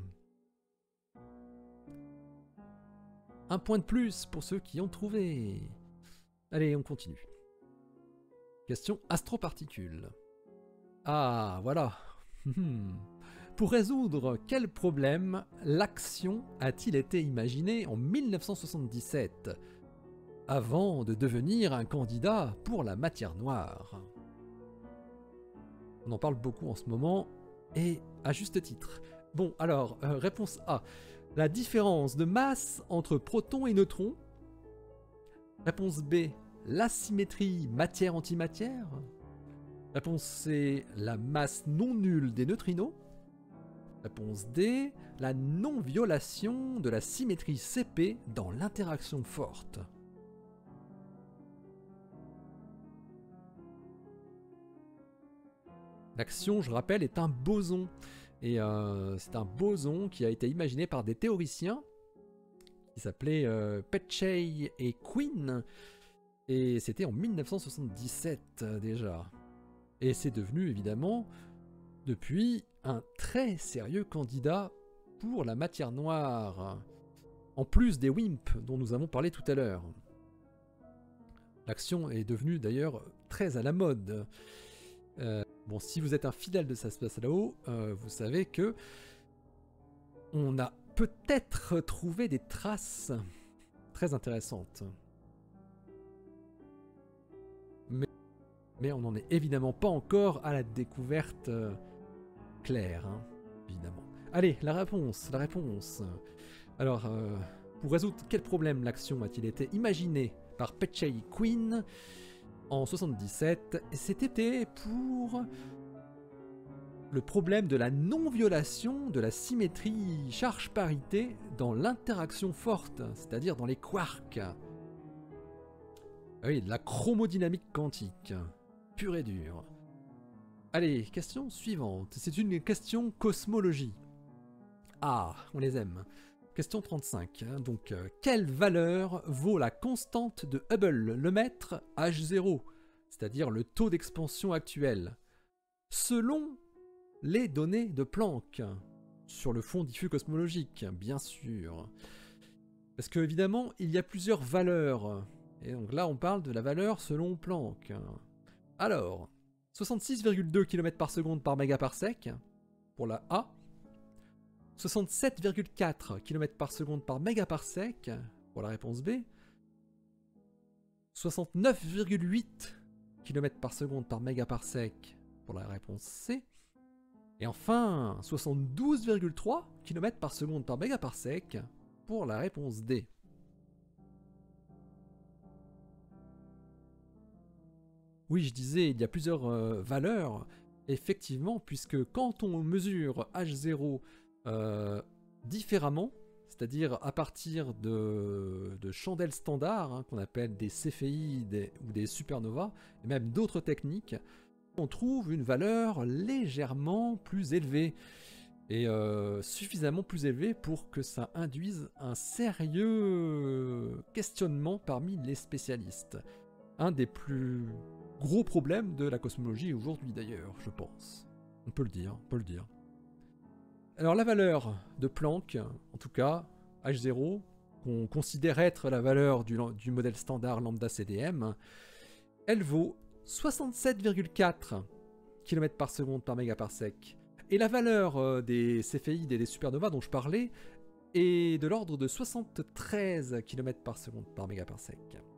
Un point de plus pour ceux qui ont trouvé. Allez, on continue. Question astroparticules. Ah, voilà. Pour résoudre quel problème l'action a-t-il été imaginé en mille neuf cent soixante-dix-sept, avant de devenir un candidat pour la matière noire? On en parle beaucoup en ce moment, et à juste titre. Bon, alors, euh, réponse A. La différence de masse entre protons et neutrons. Réponse B. L'asymétrie matière-antimatière. Réponse C. La masse non nulle des neutrinos. Réponse D. La non-violation de la symétrie C P dans l'interaction forte. L'action, je rappelle, est un boson. Et euh, c'est un boson qui a été imaginé par des théoriciens qui s'appelaient euh, Petchey et Quinn. Et c'était en mille neuf cent soixante-dix-sept euh, déjà. Et c'est devenu évidemment, depuis, un très sérieux candidat pour la matière noire. En plus des W I M P dont nous avons parlé tout à l'heure. L'action est devenue d'ailleurs très à la mode. Euh, bon, si vous êtes un fidèle de ça se passe là-haut, euh, vous savez que on a peut-être trouvé des traces très intéressantes. Mais, mais on n'en est évidemment pas encore à la découverte euh, claire, hein, évidemment. Allez, la réponse, la réponse. Alors, euh, pour résoudre quel problème l'action a-t-il été imaginé par Petchey Quinn? en soixante-dix-sept, et c'était pour le problème de la non-violation de la symétrie charge-parité dans l'interaction forte, c'est-à-dire dans les quarks. Ah oui, de la chromodynamique quantique, pure et dure. Allez, question suivante, c'est une question cosmologie. Ah, on les aime. Question trente-cinq, donc, euh, quelle valeur vaut la constante de Hubble, le mètre H zéro, c'est-à-dire le taux d'expansion actuel, selon les données de Planck, sur le fond diffus cosmologique, bien sûr. Parce que, évidemment, il y a plusieurs valeurs, et donc là, on parle de la valeur selon Planck. Alors, soixante-six virgule deux kilomètres par seconde par mégaparsec, pour la A, soixante-sept virgule quatre kilomètres par seconde par mégaparsec pour la réponse B, soixante-neuf virgule huit kilomètres par seconde par mégaparsec pour la réponse C, et enfin soixante-douze virgule trois kilomètres par seconde par mégaparsec pour la réponse D. Oui, je disais, il y a plusieurs euh, valeurs, effectivement, puisque quand on mesure H zéro Euh, différemment, c'est-à-dire à partir de, de chandelles standards, hein, qu'on appelle des céphéides des, ou des supernovas, et même d'autres techniques, on trouve une valeur légèrement plus élevée, et euh, suffisamment plus élevée pour que ça induise un sérieux questionnement parmi les spécialistes. Un des plus gros problèmes de la cosmologie aujourd'hui d'ailleurs, je pense. On peut le dire, on peut le dire. Alors la valeur de Planck, en tout cas, H zéro, qu'on considère être la valeur du, du modèle standard lambda C D M, elle vaut soixante-sept virgule quatre kilomètres par seconde par mégaparsec. Et la valeur euh, des céphéides et des supernovas dont je parlais est de l'ordre de soixante-treize kilomètres par seconde par mégaparsec.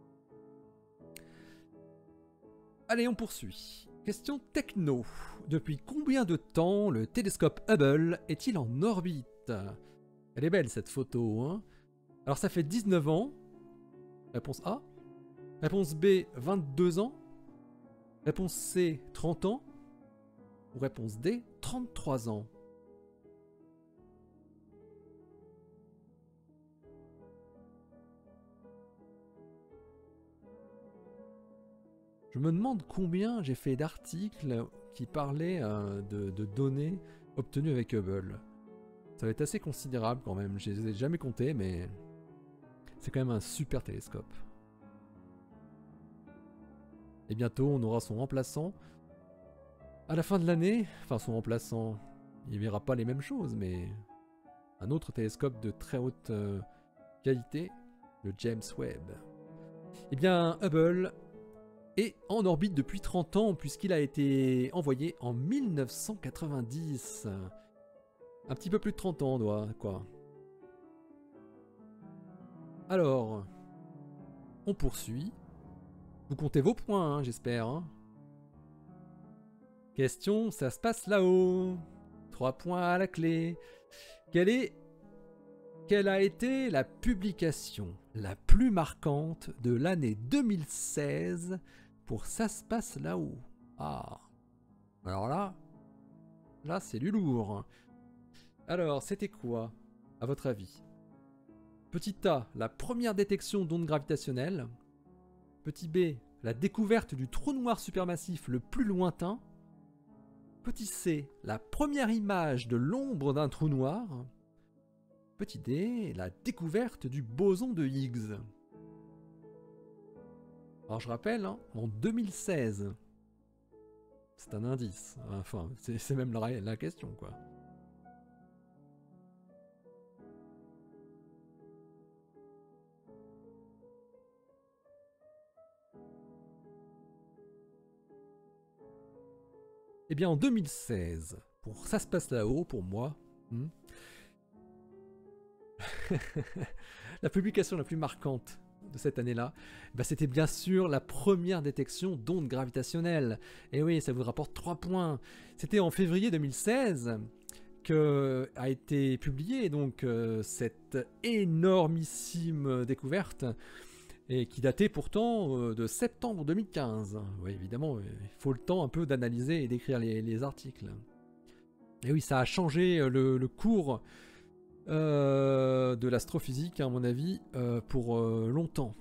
Allez, on poursuit. Question techno. Depuis combien de temps le télescope Hubble est-il en orbite? Elle est belle cette photo, hein? Alors ça fait dix-neuf ans. Réponse A. Réponse B, vingt-deux ans. Réponse C, trente ans. Ou réponse D, trente-trois ans. Je me demande combien j'ai fait d'articles qui parlaient euh, de, de données obtenues avec Hubble. Ça va être assez considérable quand même, je les ai jamais comptés, mais c'est quand même un super télescope. Et bientôt on aura son remplaçant. À la fin de l'année, enfin son remplaçant, il verra pas les mêmes choses, mais un autre télescope de très haute euh, qualité, le James Webb. Eh bien, Hubble est en orbite depuis trente ans, puisqu'il a été envoyé en mille neuf cent quatre-vingt-dix. Un petit peu plus de trente ans, doit, quoi. Alors, on poursuit. Vous comptez vos points, hein, j'espère. Hein. Question, ça se passe là-haut. Trois points à la clé. Quelle est... Quelle a été la publication la plus marquante de l'année deux mille seize pour Ça se passe là-haut? Ah, alors là, là c'est du lourd. Alors, c'était quoi, à votre avis? Petit A, la première détection d'ondes gravitationnelles. Petit B, la découverte du trou noir supermassif le plus lointain. Petit C, la première image de l'ombre d'un trou noir. Petit D, la découverte du boson de Higgs. Alors je rappelle, hein, en deux mille seize, c'est un indice, enfin c'est même la, la question quoi. Eh bien en deux mille seize, pour Ça se passe là-haut, pour moi, hmm, la publication la plus marquante de cette année-là, bah c'était bien sûr la première détection d'ondes gravitationnelles. Et oui, ça vous rapporte trois points. C'était en février deux mille seize que a été publiée donc euh, cette énormissime découverte et qui datait pourtant euh, de septembre deux mille quinze. Oui, évidemment, il faut le temps un peu d'analyser et d'écrire les, les articles. Et oui, ça a changé le, le cours euh, de l'astrophysique, à mon avis, euh, pour euh, longtemps.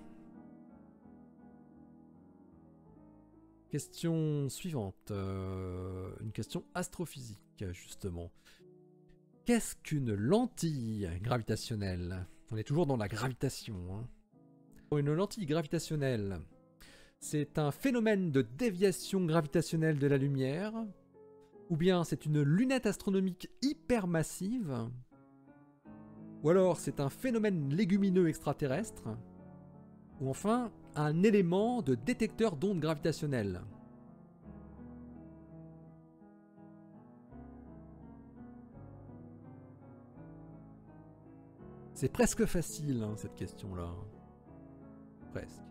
Question suivante. Euh, une question astrophysique, justement. Qu'est-ce qu'une lentille gravitationnelle? On est toujours dans la gravitation. Hein. Une lentille gravitationnelle, c'est un phénomène de déviation gravitationnelle de la lumière, ou bien c'est une lunette astronomique hypermassive, ou alors c'est un phénomène légumineux extraterrestre, ou enfin un élément de détecteur d'ondes gravitationnelles. C'est presque facile, hein, cette question-là. Presque.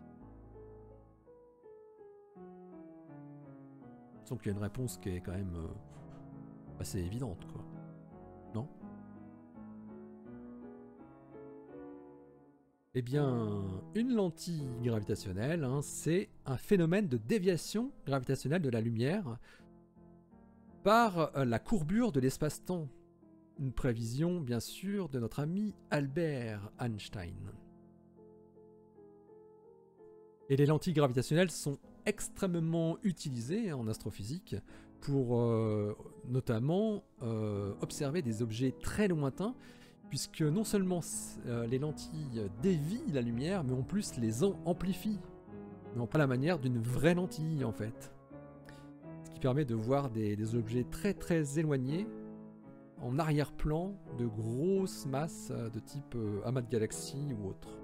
Sans qu'il y ait une réponse qui est quand même euh, assez évidente, quoi. Non? Eh bien, une lentille gravitationnelle, hein, c'est un phénomène de déviation gravitationnelle de la lumière par euh, la courbure de l'espace-temps. Une prévision, bien sûr, de notre ami Albert Einstein. Et les lentilles gravitationnelles sont extrêmement utilisées en astrophysique pour euh, notamment euh, observer des objets très lointains, puisque non seulement euh, les lentilles dévient la lumière, mais en plus les amplifient. Non pas la manière d'une vraie lentille en fait. Ce qui permet de voir des, des objets très très éloignés, en arrière-plan de grosses masses de type euh, amas de galaxies ou autre.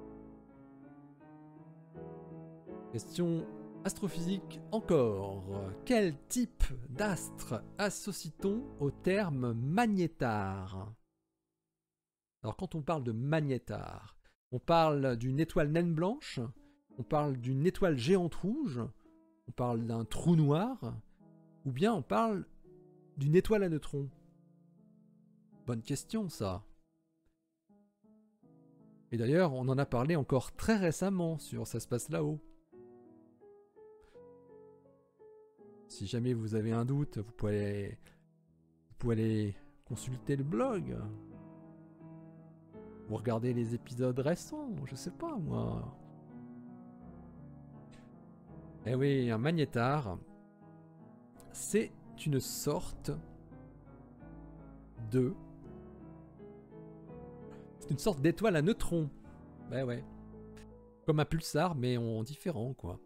Question astrophysique encore. Quel type d'astre associe-t-on au terme magnétar? Alors quand on parle de magnétar, on parle d'une étoile naine blanche, on parle d'une étoile géante rouge, on parle d'un trou noir, ou bien on parle d'une étoile à neutrons? Bonne question, ça. Et d'ailleurs, on en a parlé encore très récemment sur Ça se passe là-haut. Si jamais vous avez un doute, vous pouvez aller, vous pouvez aller consulter le blog. Ou regarder les épisodes récents, je sais pas moi. Eh oui, un magnétar, c'est une sorte de... C'est une sorte d'étoile à neutrons. Ben ouais. Comme un pulsar, mais en différent, quoi.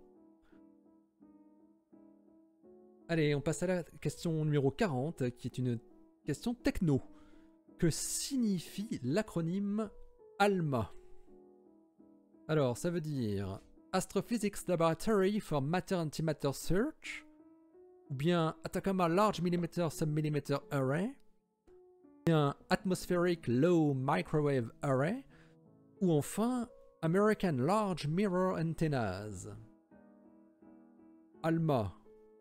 Allez, on passe à la question numéro quarante, qui est une question techno. Que signifie l'acronyme ALMA? Alors, ça veut dire Astrophysics Laboratory for Matter Antimatter Search, ou bien Atacama Large Millimeter Submillimeter Array, ou bien Atmospheric Low Microwave Array, ou enfin American Large Mirror Antennas. ALMA.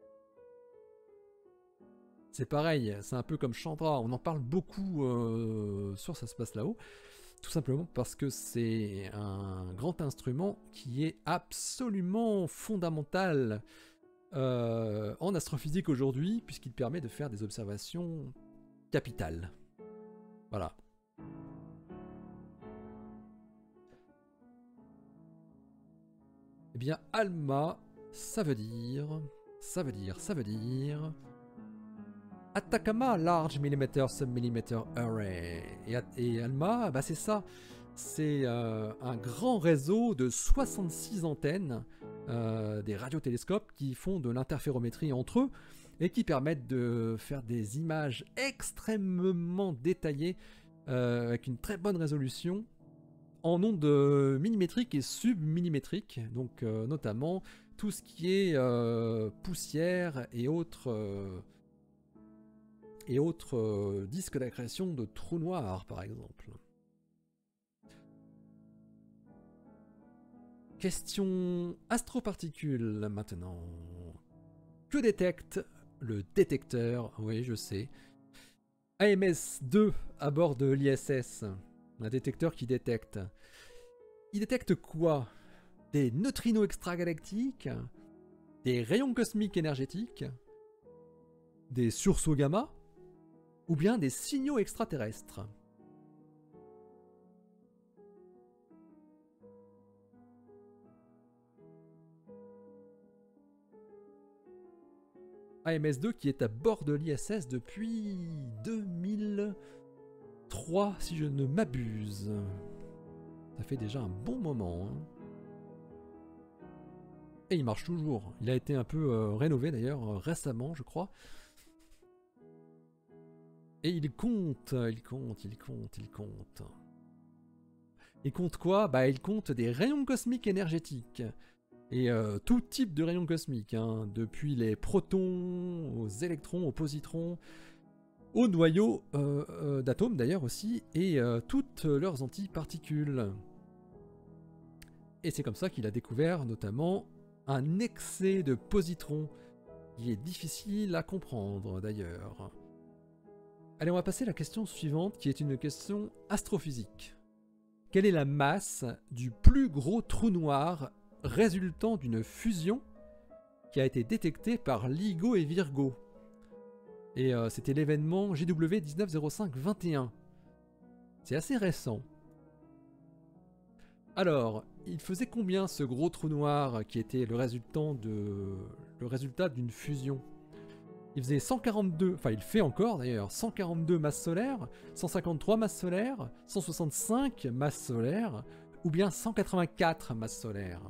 C'est pareil, c'est un peu comme Chandra, on en parle beaucoup euh, sur Ça se passe là-haut, tout simplement parce que c'est un grand instrument qui est absolument fondamental euh, en astrophysique aujourd'hui, puisqu'il permet de faire des observations capitales. Voilà. Eh bien, ALMA, ça veut dire, ça veut dire, ça veut dire... Atacama Large Millimeter Submillimeter Array. Et, et ALMA, bah c'est ça. C'est euh, un grand réseau de soixante-six antennes, euh, des radiotélescopes qui font de l'interférométrie entre eux et qui permettent de faire des images extrêmement détaillées euh, avec une très bonne résolution en ondes millimétriques et submillimétriques, donc euh, notamment tout ce qui est euh, poussière et autres... Euh, et autres euh, disques d'accrétion de trous noirs, par exemple. Question astroparticules, maintenant. Que détecte le détecteur? Oui, je sais. A M S deux à bord de l'I S S. Un détecteur qui détecte. Il détecte quoi? des neutrinos extragalactiques, des rayons cosmiques énergétiques, des sursauts gamma, ou bien des signaux extraterrestres? A M S deux qui est à bord de l'I S S depuis deux mille trois, si je ne m'abuse. Ça fait déjà un bon moment. Hein. Et il marche toujours. Il a été un peu euh, rénové d'ailleurs euh, récemment, je crois. Et il compte, il compte, il compte, il compte. Il compte quoi? Bah il compte des rayons cosmiques énergétiques. Et euh, tout type de rayons cosmiques, hein, depuis les protons, aux électrons, aux positrons, aux noyaux euh, euh, d'atomes d'ailleurs aussi, et euh, toutes leurs antiparticules. Et c'est comme ça qu'il a découvert notamment un excès de positrons, qui est difficile à comprendre d'ailleurs. Allez, on va passer à la question suivante, qui est une question astrophysique. Quelle est la masse du plus gros trou noir résultant d'une fusion qui a été détectée par LIGO et Virgo? Et euh, c'était l'événement J W dix-neuf zéro cinq vingt et un. C'est assez récent. Alors, il faisait combien ce gros trou noir qui était le résultat de le résultat d'une fusion? Il faisait cent quarante-deux, enfin il fait encore d'ailleurs, cent quarante-deux masses solaires, cent cinquante-trois masses solaires, cent soixante-cinq masses solaires, ou bien cent quatre-vingt-quatre masses solaires.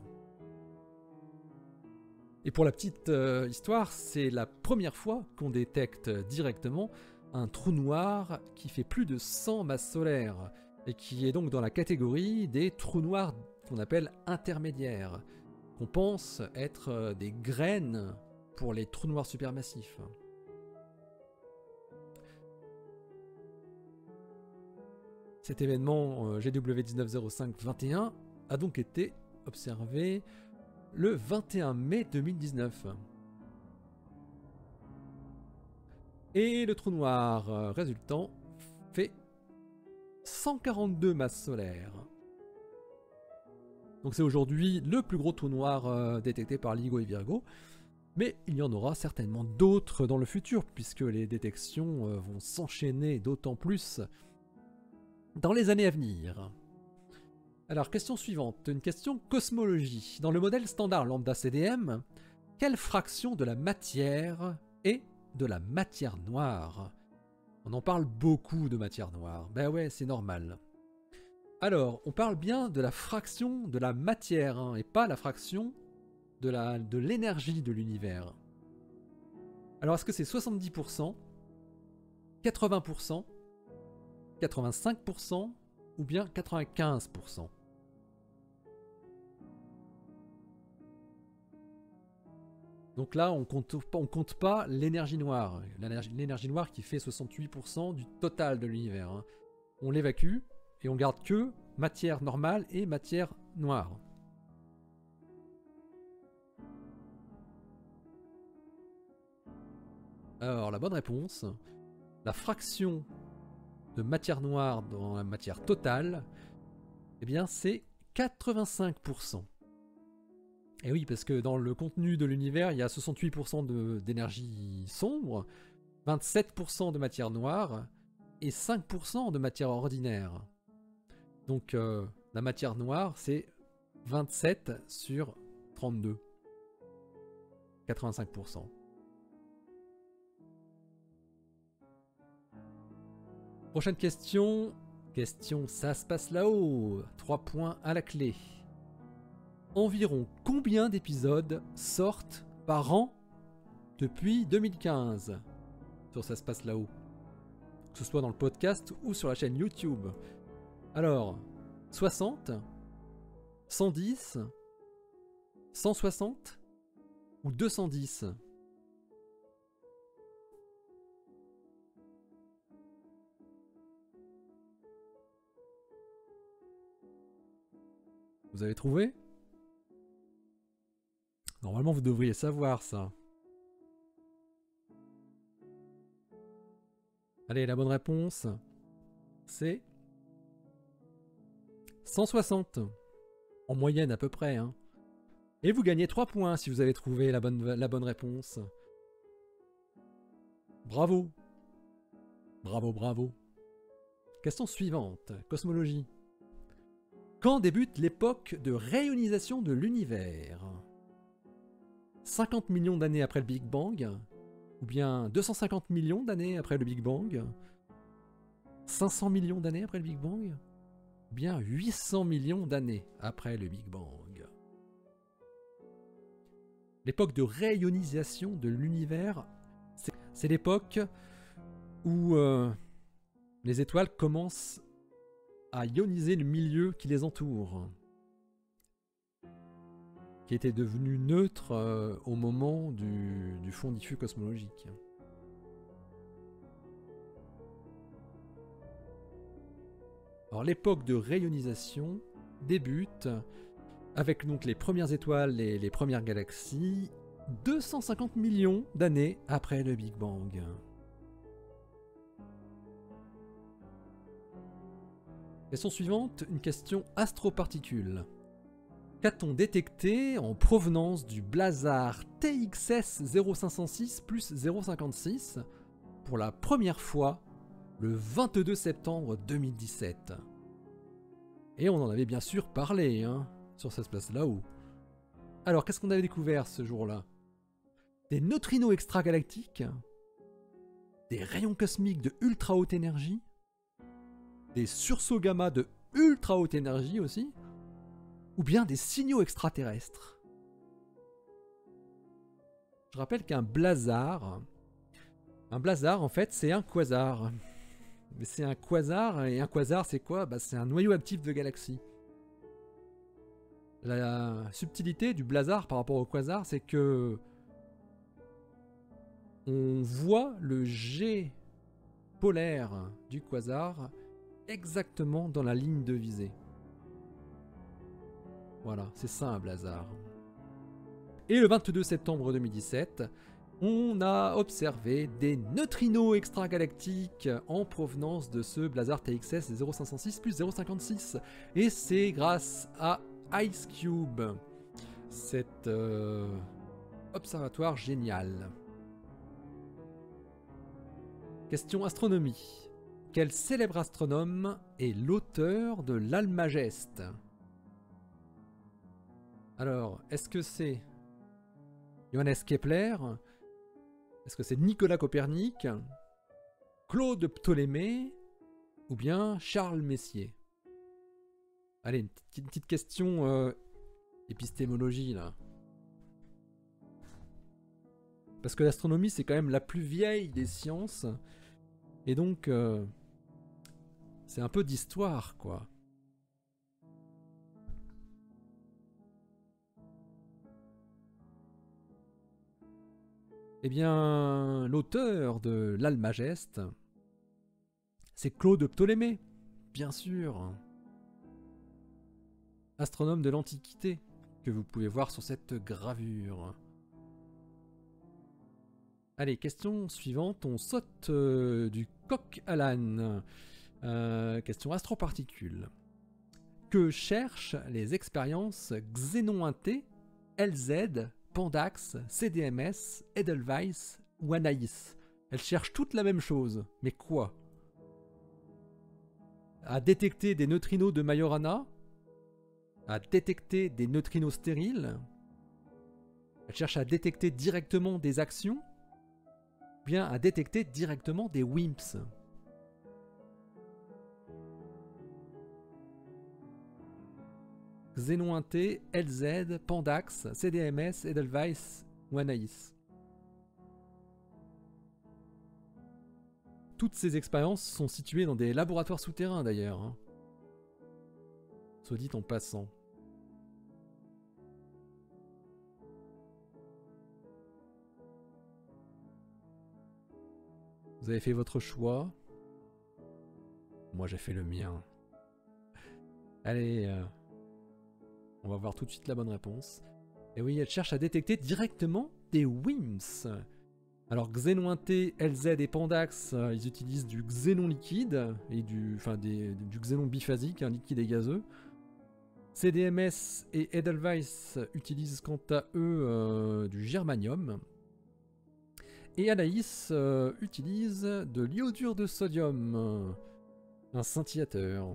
Et pour la petite euh, histoire, c'est la première fois qu'on détecte directement un trou noir qui fait plus de cent masses solaires, et qui est donc dans la catégorie des trous noirs qu'on appelle intermédiaires, qu'on pense être euh, des graines pour les trous noirs supermassifs. Cet événement euh, J W dix-neuf zéro cinq vingt et un a donc été observé le vingt et un mai deux mille dix-neuf. Et le trou noir euh, résultant fait cent quarante-deux masses solaires. Donc c'est aujourd'hui le plus gros trou noir euh, détecté par LIGO et Virgo. Mais il y en aura certainement d'autres dans le futur, puisque les détections euh, vont s'enchaîner d'autant plus dans les années à venir. Alors, question suivante, une question cosmologie. Dans le modèle standard lambda C D M, quelle fraction de la matière est de la matière noire? On en parle beaucoup de matière noire. Ben ouais, c'est normal. Alors, on parle bien de la fraction de la matière, hein, et pas la fraction de la, de l'énergie de l'univers. Alors, est-ce que c'est soixante-dix pour cent, quatre-vingts pour cent, quatre-vingt-cinq pour cent ou bien quatre-vingt-quinze pour cent? Donc là, on compte, on compte pas l'énergie noire. L'énergie noire qui fait soixante-huit pour cent du total de l'univers. Hein. On l'évacue et on garde que matière normale et matière noire. Alors, la bonne réponse, la fraction de matière noire dans la matière totale, eh bien c'est quatre-vingt-cinq pour cent. Et oui, parce que dans le contenu de l'univers, il y a soixante-huit pour cent d'énergie sombre, vingt-sept pour cent de matière noire et cinq pour cent de matière ordinaire. Donc euh, la matière noire, c'est vingt-sept sur trente-deux. quatre-vingt-cinq pour cent. Prochaine question. Question, ça se passe là-haut. trois points à la clé. Environ combien d'épisodes sortent par an depuis deux mille quinze sur Ça se passe là-haut? Que ce soit dans le podcast ou sur la chaîne YouTube. Alors, soixante, cent dix, cent soixante ou deux cent dix? Vous avez trouvé? Normalement, vous devriez savoir ça. Allez, la bonne réponse, c'est cent soixante. En moyenne à peu près. Hein. Et vous gagnez trois points si vous avez trouvé la bonne, la bonne réponse. Bravo. Bravo, bravo. Question suivante. Cosmologie. Quand débute l'époque de rayonisation de l'univers? cinquante millions d'années après le Big Bang? Ou bien deux cent cinquante millions d'années après le Big Bang? cinq cents millions d'années après le Big Bang? Ou bien huit cents millions d'années après le Big Bang? L'époque de rayonisation de l'univers, c'est l'époque où euh, les étoiles commencent à ioniser le milieu qui les entoure, qui était devenu neutre euh, au moment du, du fond diffus cosmologique. Alors l'époque de rayonisation débute avec donc les premières étoiles et les premières galaxies deux cent cinquante millions d'années après le Big Bang. Question suivante, une question astroparticule. Qu'a-t-on détecté en provenance du blazar T X S zéro cinq cent six plus zéro cinquante-six pour la première fois le vingt-deux septembre deux mille dix-sept? Et on en avait bien sûr parlé, hein, sur cette place là-haut. Alors, qu'est-ce qu'on avait découvert ce jour-là? Des neutrinos extragalactiques, des rayons cosmiques de ultra haute énergie, des sursauts gamma de ultra haute énergie aussi, ou bien des signaux extraterrestres. Je rappelle qu'un blazar, un blazar en fait c'est un quasar. Mais c'est un quasar, et un quasar c'est quoi? Bah, c'est un noyau actif de galaxie. La subtilité du blazar par rapport au quasar, c'est que on voit le jet polaire du quasar exactement dans la ligne de visée. Voilà, c'est ça un blazar. Et le vingt-deux septembre deux mille dix-sept, on a observé des neutrinos extragalactiques en provenance de ce blazar T X S zéro cinq cent six plus zéro cinquante-six. Et c'est grâce à IceCube, cet euh, observatoire génial. Question astronomie. Quel célèbre astronome est l'auteur de l'Almageste? Alors, est-ce que c'est Johannes Kepler? Est-ce que c'est Nicolas Copernic? Claude Ptolémée? Ou bien Charles Messier? Allez, une petite, une petite question euh, épistémologie là. Parce que l'astronomie c'est quand même la plus vieille des sciences. Et donc, euh, c'est un peu d'histoire quoi. Eh bien, l'auteur de l'Almageste, c'est Claude Ptolémée, bien sûr. Astronome de l'Antiquité, que vous pouvez voir sur cette gravure. Allez, question suivante, on saute euh, du coq à l'âne. Euh, question astroparticule. Que cherchent les expériences Xénon un T, L Z, Pandax, C D M S, Edelweiss ou Anaïs? Elles cherchent toutes la même chose, mais quoi? À détecter des neutrinos de Majorana? À détecter des neutrinos stériles? Elles cherchent à détecter directement des actions? Ou bien à détecter directement des W I M Ps? Xénon un T, L Z, Pandax, C D M S, Edelweiss ou Anaïs. Toutes ces expériences sont situées dans des laboratoires souterrains d'ailleurs. Hein. Soit dit en passant. Vous avez fait votre choix. Moi j'ai fait le mien. Allez... Euh... On va voir tout de suite la bonne réponse. Et oui, elle cherche à détecter directement des W I M Ps. Alors Xénon un T, L Z et Pandax, euh, ils utilisent du xénon liquide et du, enfin des, du xénon biphasique, hein, liquide et gazeux. C D M S et Edelweiss utilisent quant à eux euh, du germanium. Et Anaïs euh, utilise de l'iodure de sodium, euh, un scintillateur.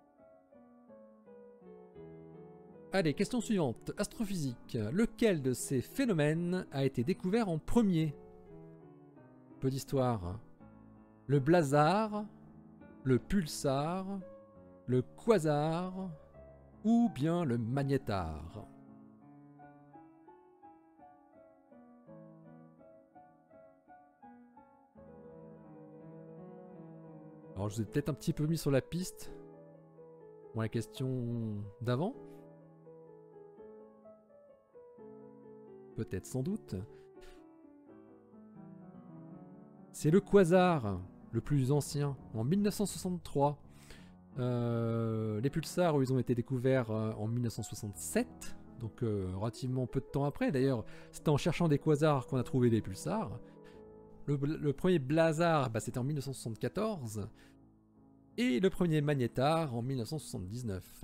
Allez, question suivante. Astrophysique. Lequel de ces phénomènes a été découvert en premier? Peu d'histoire. Le blazar, le pulsar, le quasar ou bien le magnétar? Alors je vous ai peut-être un petit peu mis sur la piste pour la question d'avant. Peut-être, sans doute. C'est le quasar, le plus ancien, en mille neuf cent soixante-trois. Euh, les pulsars, ils ont été découverts euh, en mille neuf cent soixante-sept, donc euh, relativement peu de temps après. D'ailleurs, c'était en cherchant des quasars qu'on a trouvé des pulsars. Le, le premier blazar, bah, c'était en mille neuf cent soixante-quatorze. Et le premier magnétar en mille neuf cent soixante-dix-neuf.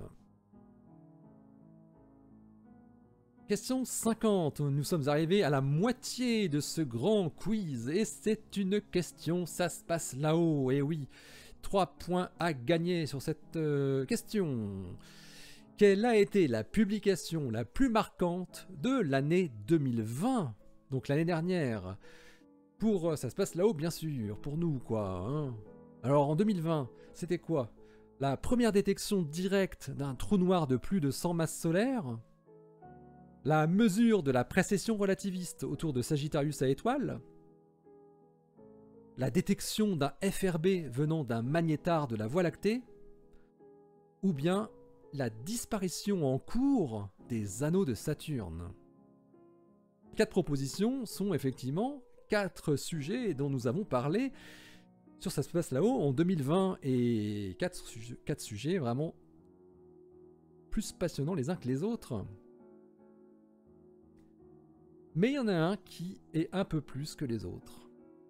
Question cinquante, nous sommes arrivés à la moitié de ce grand quiz et c'est une question, ça se passe là-haut, et oui, trois points à gagner sur cette euh, question. Quelle a été la publication la plus marquante de l'année deux mille vingt? Donc l'année dernière, pour euh, ça se passe là-haut bien sûr, pour nous quoi. Hein. Alors en deux mille vingt, c'était quoi? La première détection directe d'un trou noir de plus de cent masses solaires? La mesure de la précession relativiste autour de Sagittarius à étoiles? La détection d'un F R B venant d'un magnétar de la Voie lactée? Ou bien la disparition en cours des anneaux de Saturne? Quatre propositions sont effectivement quatre sujets dont nous avons parlé sur Ça se passe là-haut en deux mille vingt, et quatre, sujets, quatre sujets vraiment plus passionnants les uns que les autres. Mais il y en a un qui est un peu plus que les autres.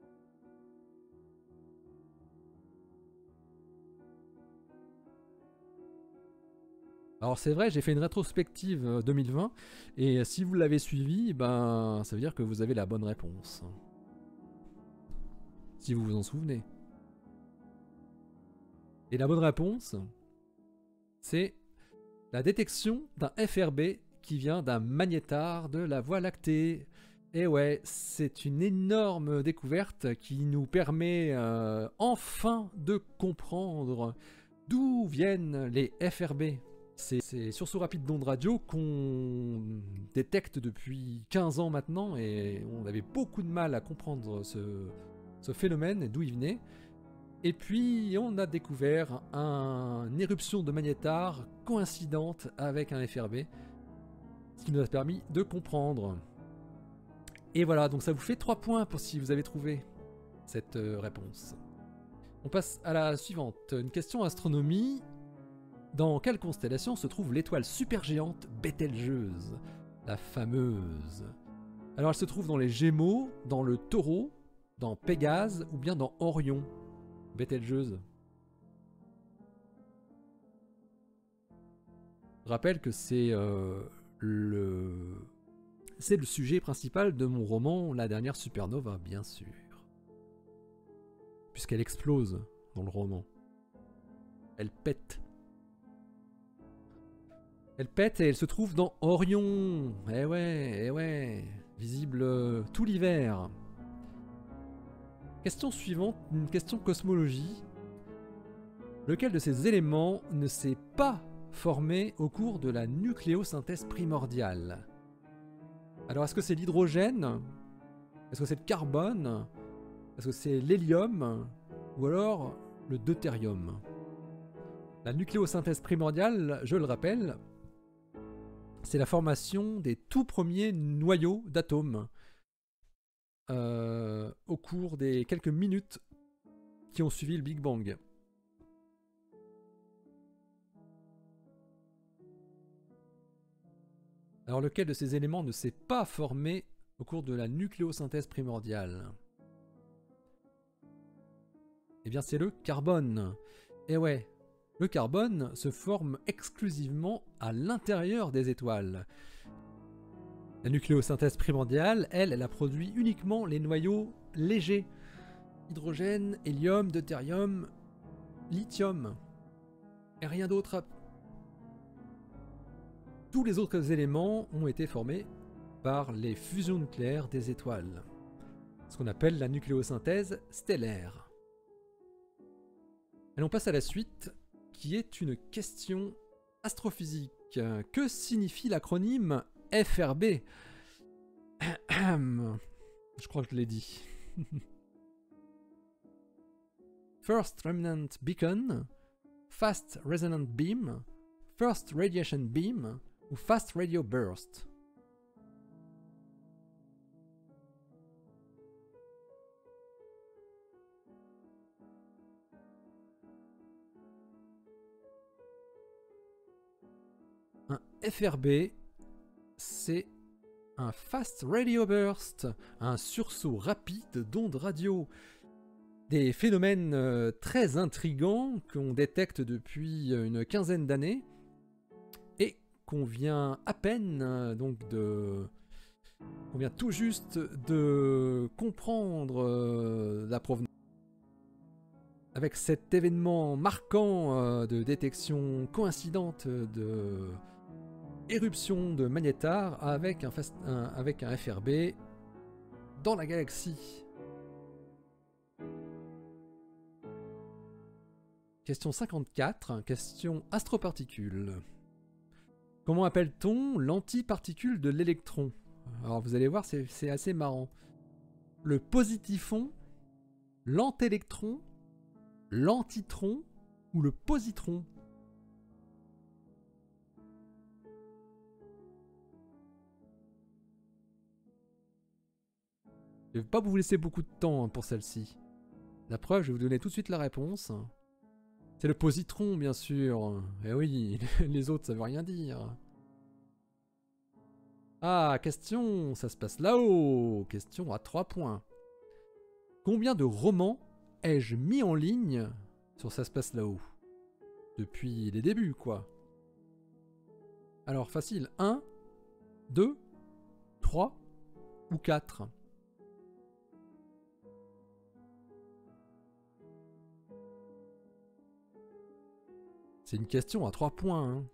Alors c'est vrai, j'ai fait une rétrospective deux mille vingt, et si vous l'avez suivi, ben, ça veut dire que vous avez la bonne réponse. Si vous vous en souvenez. Et la bonne réponse, c'est la détection d'un F R B qui vient d'un magnétar de la Voie lactée. Et ouais, c'est une énorme découverte qui nous permet euh, enfin de comprendre d'où viennent les F R B. C'est sursaut rapide d'ondes radio qu'on détecte depuis quinze ans maintenant, et on avait beaucoup de mal à comprendre ce, ce phénomène et d'où il venait. Et puis on a découvert un, une éruption de magnétar coïncidente avec un F R B, ce qui nous a permis de comprendre. Et voilà, donc ça vous fait trois points pour si vous avez trouvé cette euh, réponse. On passe à la suivante, une question astronomie. Dans quelle constellation se trouve l'étoile supergéante Bételgeuse, la fameuse? Alors elle se trouve dans les Gémeaux, dans le Taureau, dans Pégase ou bien dans Orion, Bételgeuse. Je rappelle que c'est euh, le... c'est le sujet principal de mon roman La dernière supernova, bien sûr. Puisqu'elle explose dans le roman. Elle pète. Elle pète et elle se trouve dans Orion. Eh ouais, eh ouais. Visible euh, tout l'hiver. Question suivante, une question cosmologie. Lequel de ces éléments ne s'est pas formé au cours de la nucléosynthèse primordiale? Alors est-ce que c'est l'hydrogène? Est-ce que c'est le carbone? Est-ce que c'est l'hélium? Ou alors le deutérium? La nucléosynthèse primordiale, je le rappelle, c'est la formation des tout premiers noyaux d'atomes euh, au cours des quelques minutes qui ont suivi le Big Bang. Alors lequel de ces éléments ne s'est pas formé au cours de la nucléosynthèse primordiale? Eh bien c'est le carbone. Et ouais, Le carbone se forme exclusivement à l'intérieur des étoiles. La nucléosynthèse primordiale, elle, elle a produit uniquement les noyaux légers. Hydrogène, hélium, deutérium, lithium. Et rien d'autre. Tous les autres éléments ont été formés par les fusions nucléaires des étoiles. Ce qu'on appelle la nucléosynthèse stellaire. Et on passe à la suite, qui est une question astrophysique. Que signifie l'acronyme F R B? Je crois que je l'ai dit. First Remnant Beacon, Fast Resonant Beam, First Radiation Beam ou Fast Radio Burst? Un F R B, c'est un Fast Radio Burst, un sursaut rapide d'ondes radio. Des phénomènes euh, très intrigants qu'on détecte depuis une quinzaine d'années et qu'on vient à peine euh, donc de... On vient tout juste de comprendre euh, la provenance. Avec cet événement marquant euh, de détection coïncidente de éruption de magnétar avec un, fast, un, avec un F R B dans la galaxie. Question cinquante-quatre, question astroparticule. Comment appelle-t-on l'antiparticule de l'électron? Alors vous allez voir, c'est assez marrant. Le positifon, l'antélectron, l'antitron ou le positron? Je ne vais pas vous laisser beaucoup de temps pour celle-ci. La preuve, je vais vous donner tout de suite la réponse. C'est le positron, bien sûr. Eh oui, les autres, ça veut rien dire. Ah, question, ça se passe là-haut. Question à trois points. Combien de romans ai-je mis en ligne sur ça se passe là-haut? Depuis les débuts, quoi. Alors, facile. un, deux, trois ou quatre? C'est une question à trois points. Hein.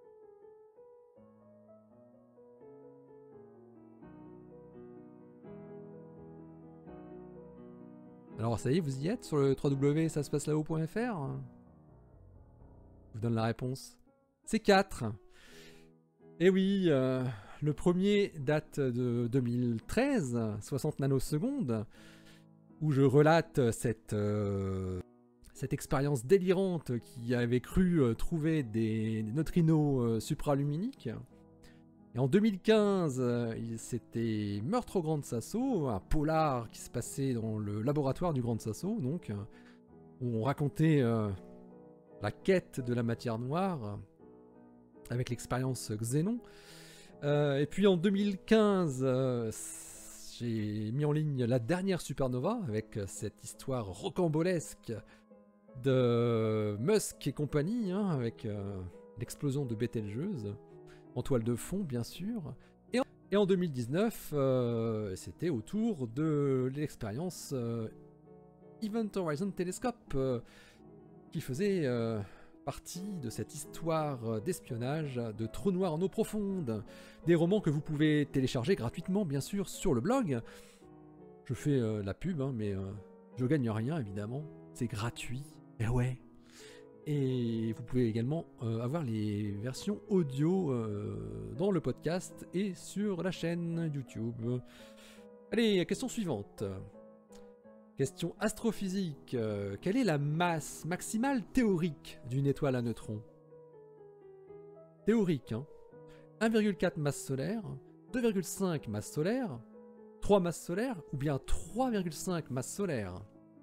Alors ça y est, vous y êtes sur le w w w point ça se passe là-haut point f r? Je vous donne la réponse. C'est quatre. Et oui, euh, le premier date de deux mille treize, soixante nanosecondes, où je relate cette, euh, cette expérience délirante qui avait cru euh, trouver des, des neutrinos euh, supraluminiques. Et en deux mille quinze, euh, c'était Meurtre au Grand Sasso, un polar qui se passait dans le laboratoire du Grand Sasso, donc, euh, où on racontait euh, la quête de la matière noire euh, avec l'expérience Xénon. Euh, et puis en deux mille quinze, euh, j'ai mis en ligne la dernière supernova avec cette histoire rocambolesque de Musk et compagnie, hein, avec euh, l'explosion de Bételgeuse. En toile de fond, bien sûr. Et en, et en deux mille dix-neuf, euh, c'était autour de l'expérience euh, Event Horizon Telescope, euh, qui faisait euh, partie de cette histoire d'espionnage de trous noirs en eau profonde. Des romans que vous pouvez télécharger gratuitement, bien sûr, sur le blog. Je fais euh, la pub, hein, mais euh, je gagne rien, évidemment. C'est gratuit. Et ouais. Et vous pouvez également euh, avoir les versions audio euh, dans le podcast et sur la chaîne YouTube. Allez, question suivante. Question astrophysique. Euh, quelle est la masse maximale théorique d'une étoile à neutrons? Théorique, hein. un virgule quatre masse solaire, deux virgule cinq masse solaire, trois masses solaires ou bien trois virgule cinq masses solaires?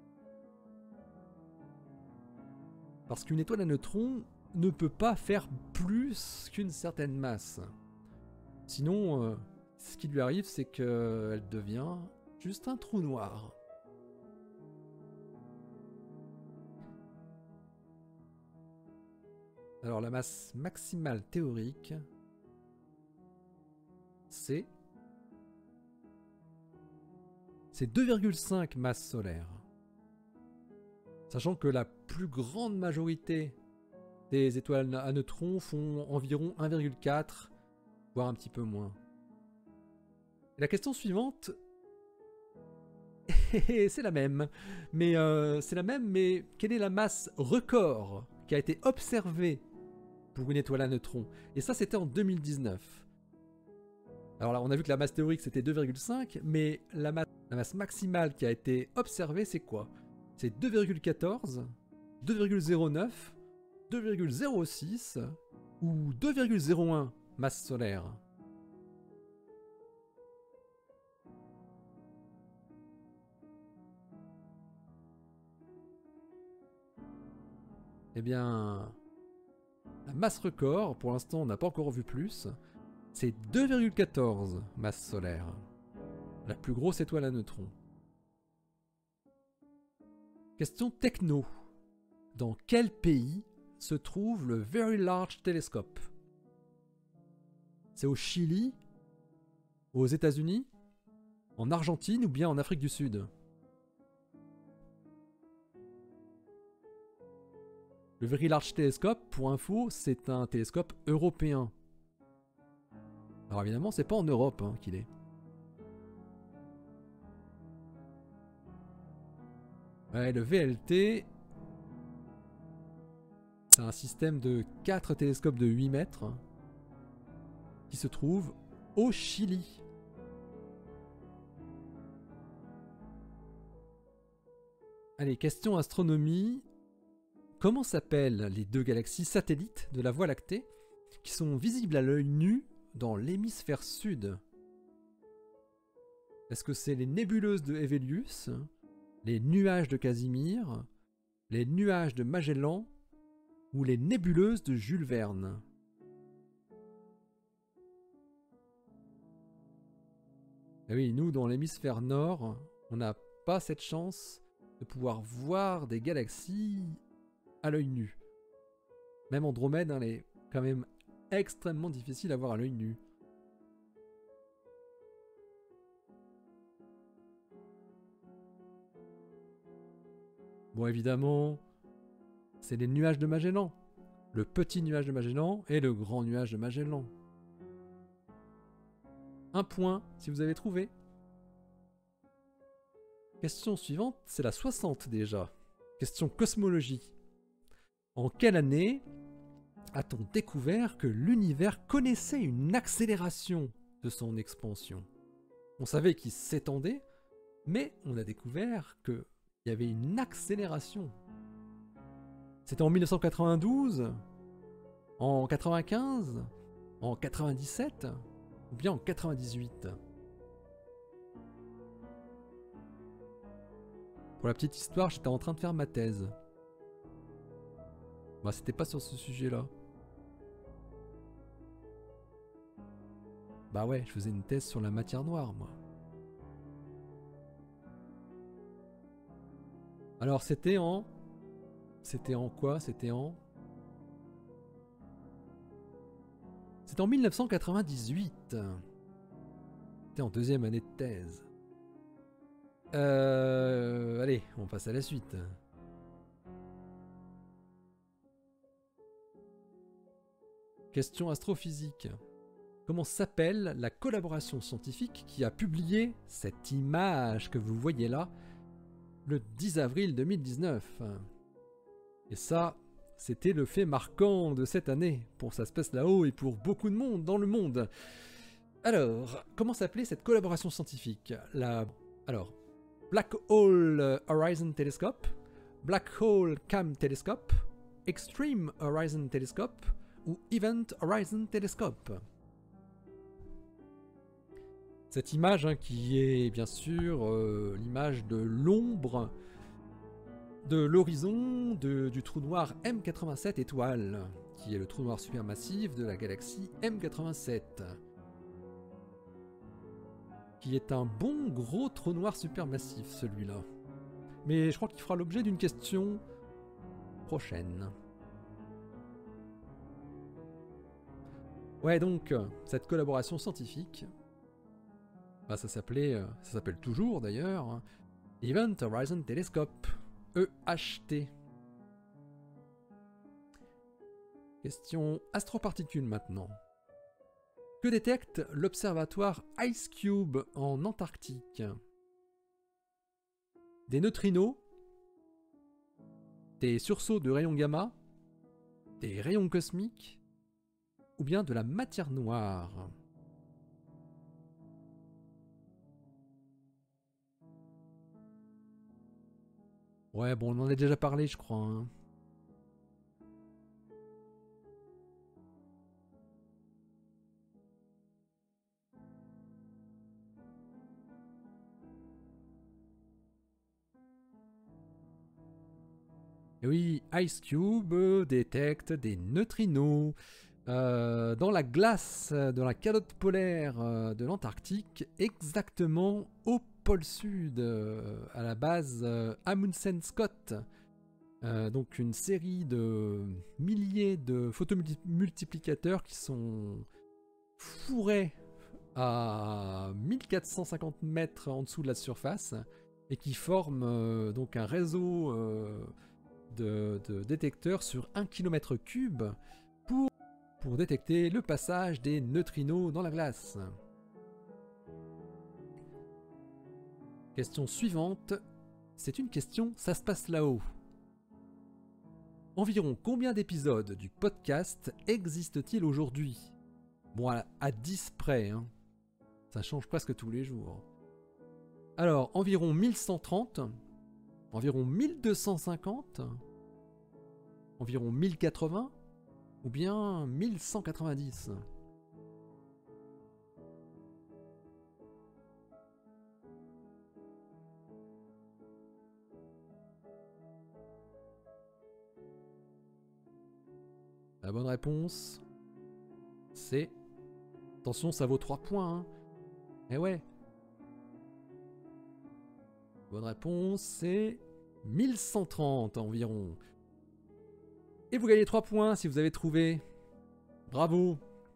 Parce qu'une étoile à neutrons ne peut pas faire plus qu'une certaine masse. Sinon, euh, ce qui lui arrive, c'est qu'elle devient juste un trou noir. Alors la masse maximale théorique, c'est... C'est deux virgule cinq masses solaires. Sachant que la plus grande majorité des étoiles à neutrons font environ un virgule quatre, voire un petit peu moins. Et la question suivante, c'est la même. Mais euh, c'est la même, mais quelle est la masse record qui a été observée pour une étoile à neutrons? Et ça, c'était en deux mille dix-neuf. Alors là, on a vu que la masse théorique, c'était deux virgule cinq, mais la masse, la masse maximale qui a été observée, c'est quoi? C'est deux virgule quatorze, deux virgule zéro neuf, deux virgule zéro six ou deux virgule zéro un masse solaire. Eh bien, la masse record, pour l'instant on n'a pas encore vu plus, c'est deux virgule quatorze masses solaires. La plus grosse étoile à neutrons. Question techno. Dans quel pays se trouve le Very Large Telescope? C'est au Chili, aux États-Unis, en Argentine ou bien en Afrique du Sud? Le Very Large Telescope, pour info, c'est un télescope européen. Alors évidemment, c'est pas en Europe hein, qu'il est. Ouais, le V L T, c'est un système de quatre télescopes de huit mètres qui se trouve au Chili. Allez, question astronomie. Comment s'appellent les deux galaxies satellites de la Voie lactée qui sont visibles à l'œil nu dans l'hémisphère sud? Est-ce que c'est les nébuleuses de Hevelius, les nuages de Casimir, les nuages de Magellan ou les nébuleuses de Jules Verne? Et oui, nous, dans l'hémisphère nord, on n'a pas cette chance de pouvoir voir des galaxies à l'œil nu. Même Andromède, hein, elle est quand même extrêmement difficile à voir à l'œil nu. Bon, évidemment, c'est les nuages de Magellan. Le petit nuage de Magellan et le grand nuage de Magellan. Un point si vous avez trouvé. Question suivante, c'est la soixante déjà. Question cosmologie. En quelle année a-t-on découvert que l'univers connaissait une accélération de son expansion? On savait qu'il s'étendait, mais on a découvert qu'il y avait une accélération. C'était en mille neuf cent quatre-vingt-douze, en quatre-vingt-quinze, en quatre-vingt-dix-sept ou bien en quatre-vingt-dix-huit? Pour la petite histoire, j'étais en train de faire ma thèse. Bah, c'était pas sur ce sujet-là. Bah ouais, je faisais une thèse sur la matière noire, moi. Alors, c'était en... C'était en quoi? C'était en... C'était en mille neuf cent quatre-vingt-dix-huit. C'était en deuxième année de thèse. Euh... Allez, on passe à la suite. Question astrophysique. Comment s'appelle la collaboration scientifique qui a publié cette image que vous voyez là le dix avril deux mille dix-neuf? Et ça, c'était le fait marquant de cette année pour sa Space là-haut et pour beaucoup de monde dans le monde. Alors, comment s'appelait cette collaboration scientifique? La... Alors, Black Hole Horizon Telescope, Black Hole Cam Telescope, Extreme Horizon Telescope ou Event Horizon Telescope. Cette image hein, qui est bien sûr euh, l'image de l'ombre de l'horizon du trou noir M quatre-vingt-sept étoiles, qui est le trou noir supermassif de la galaxie M quatre-vingt-sept. Qui est un bon gros trou noir supermassif celui-là. Mais je crois qu'il fera l'objet d'une question prochaine. Ouais, donc, euh, cette collaboration scientifique, bah, ça s'appelait, euh, ça s'appelle toujours d'ailleurs, hein, Event Horizon Telescope, E H T. Question astroparticules maintenant. Que détecte l'observatoire IceCube en Antarctique? Des neutrinos, des sursauts de rayons gamma, des rayons cosmiques, ou bien de la matière noire? Ouais, bon, on en a déjà parlé, je crois. Hein. Et oui, IceCube euh, détecte des neutrinos euh, dans la glace de la calotte polaire euh, de l'Antarctique, exactement au pôle sud, euh, à la base euh, Amundsen-Scott. Euh, donc une série de milliers de photomultiplicateurs qui sont fourrés à mille quatre cent cinquante mètres en dessous de la surface et qui forment euh, donc un réseau euh, de, de détecteurs sur un kilomètre cube pour, pour détecter le passage des neutrinos dans la glace. Question suivante, c'est une question, ça se passe là-haut. Environ combien d'épisodes du podcast existe-t-il aujourd'hui? Bon, à, à dix près, hein. Ça change presque tous les jours. Alors, environ mille cent trente, environ mille deux cent cinquante, environ mille quatre-vingts, ou bien mille cent quatre-vingt-dix. La bonne réponse, c'est... Attention, ça vaut trois points, hein. Eh ouais. Bonne réponse, c'est mille cent trente environ. Et vous gagnez trois points si vous avez trouvé. Bravo.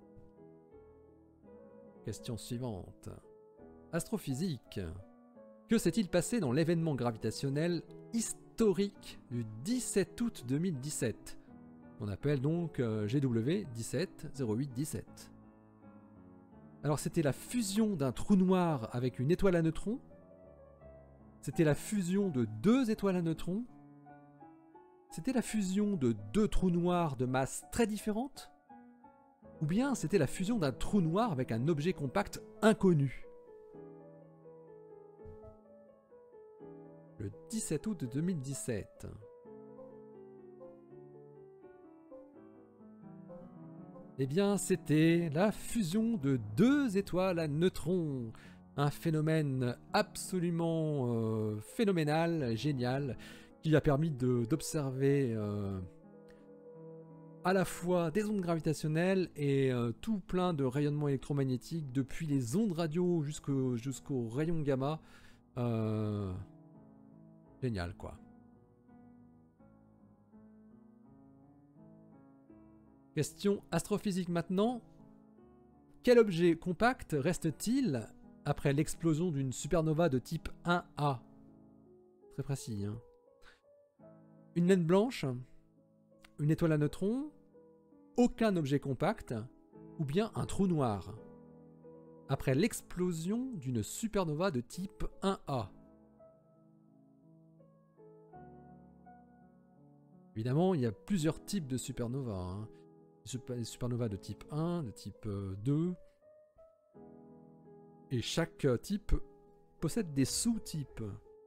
Question suivante. Astrophysique. Que s'est-il passé dans l'événement gravitationnel historique du dix-sept août deux mille dix-sept? On appelle donc G W dix-sept zéro huit dix-sept. Alors c'était la fusion d'un trou noir avec une étoile à neutrons. C'était la fusion de deux étoiles à neutrons. C'était la fusion de deux trous noirs de masse très différentes. Ou bien c'était la fusion d'un trou noir avec un objet compact inconnu. Le dix-sept août deux mille dix-sept. Eh bien, c'était la fusion de deux étoiles à neutrons. Un phénomène absolument euh, phénoménal, génial, qui a permis d'observer euh, à la fois des ondes gravitationnelles et euh, tout plein de rayonnements électromagnétiques, depuis les ondes radio jusqu'au jusqu'aux rayons gamma. Euh, génial, quoi. Question astrophysique maintenant. Quel objet compact reste-t-il après l'explosion d'une supernova de type un A? Très précis, hein. Une naine blanche, une étoile à neutrons, aucun objet compact, ou bien un trou noir après l'explosion d'une supernova de type un A. Évidemment, il y a plusieurs types de supernova, hein. Des supernovas de type un, de type deux. Et chaque type possède des sous-types.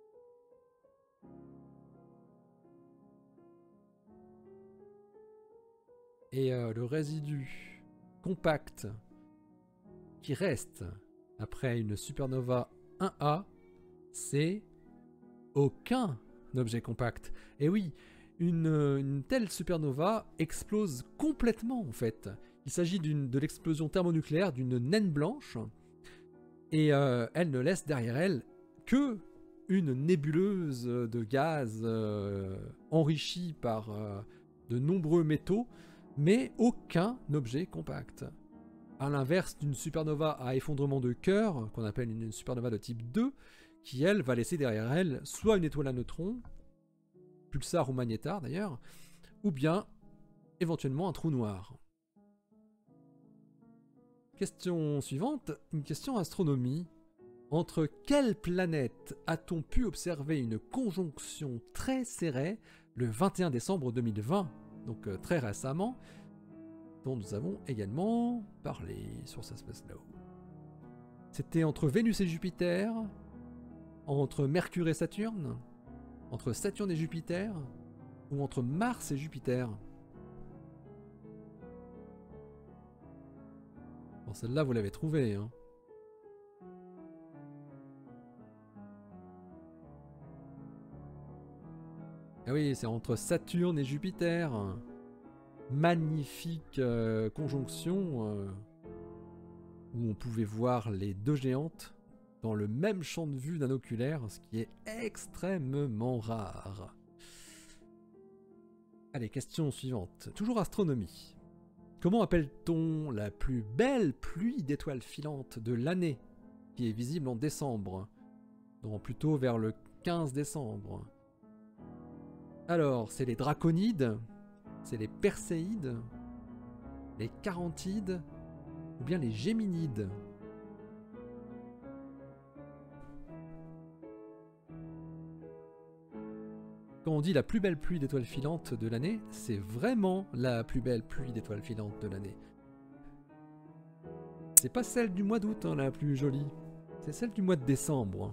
Et euh, le résidu compact qui reste après une supernova un A, c'est aucun objet compact. Et oui, Une, une telle supernova explose complètement en fait. Il s'agit de l'explosion thermonucléaire d'une naine blanche et euh, elle ne laisse derrière elle que une nébuleuse de gaz euh, enrichie par euh, de nombreux métaux, mais aucun objet compact. À l'inverse d'une supernova à effondrement de cœur, qu'on appelle une supernova de type deux, qui elle va laisser derrière elle soit une étoile à neutrons, pulsar ou magnétar d'ailleurs, ou bien éventuellement un trou noir. Question suivante, une question astronomie. Entre quelles planètes a-t-on pu observer une conjonction très serrée le vingt et un décembre deux mille vingt, donc euh, très récemment, dont nous avons également parlé sur ce Space Now. C'était entre Vénus et Jupiter, entre Mercure et Saturne, entre Saturne et Jupiter, ou entre Mars et Jupiter. Bon, celle-là, vous l'avez trouvée, hein. Ah oui, c'est entre Saturne et Jupiter. Magnifique euh, conjonction euh, où on pouvait voir les deux géantes dans le même champ de vue d'un oculaire, ce qui est extrêmement rare. Allez, question suivante. Toujours astronomie. Comment appelle-t-on la plus belle pluie d'étoiles filantes de l'année, qui est visible en décembre, donc plutôt vers le quinze décembre? Alors, c'est les draconides, c'est les perséides, les carantides, ou bien les géminides? Quand on dit la plus belle pluie d'étoiles filantes de l'année, c'est vraiment la plus belle pluie d'étoiles filantes de l'année. C'est pas celle du mois d'août, hein, la plus jolie. C'est celle du mois de décembre.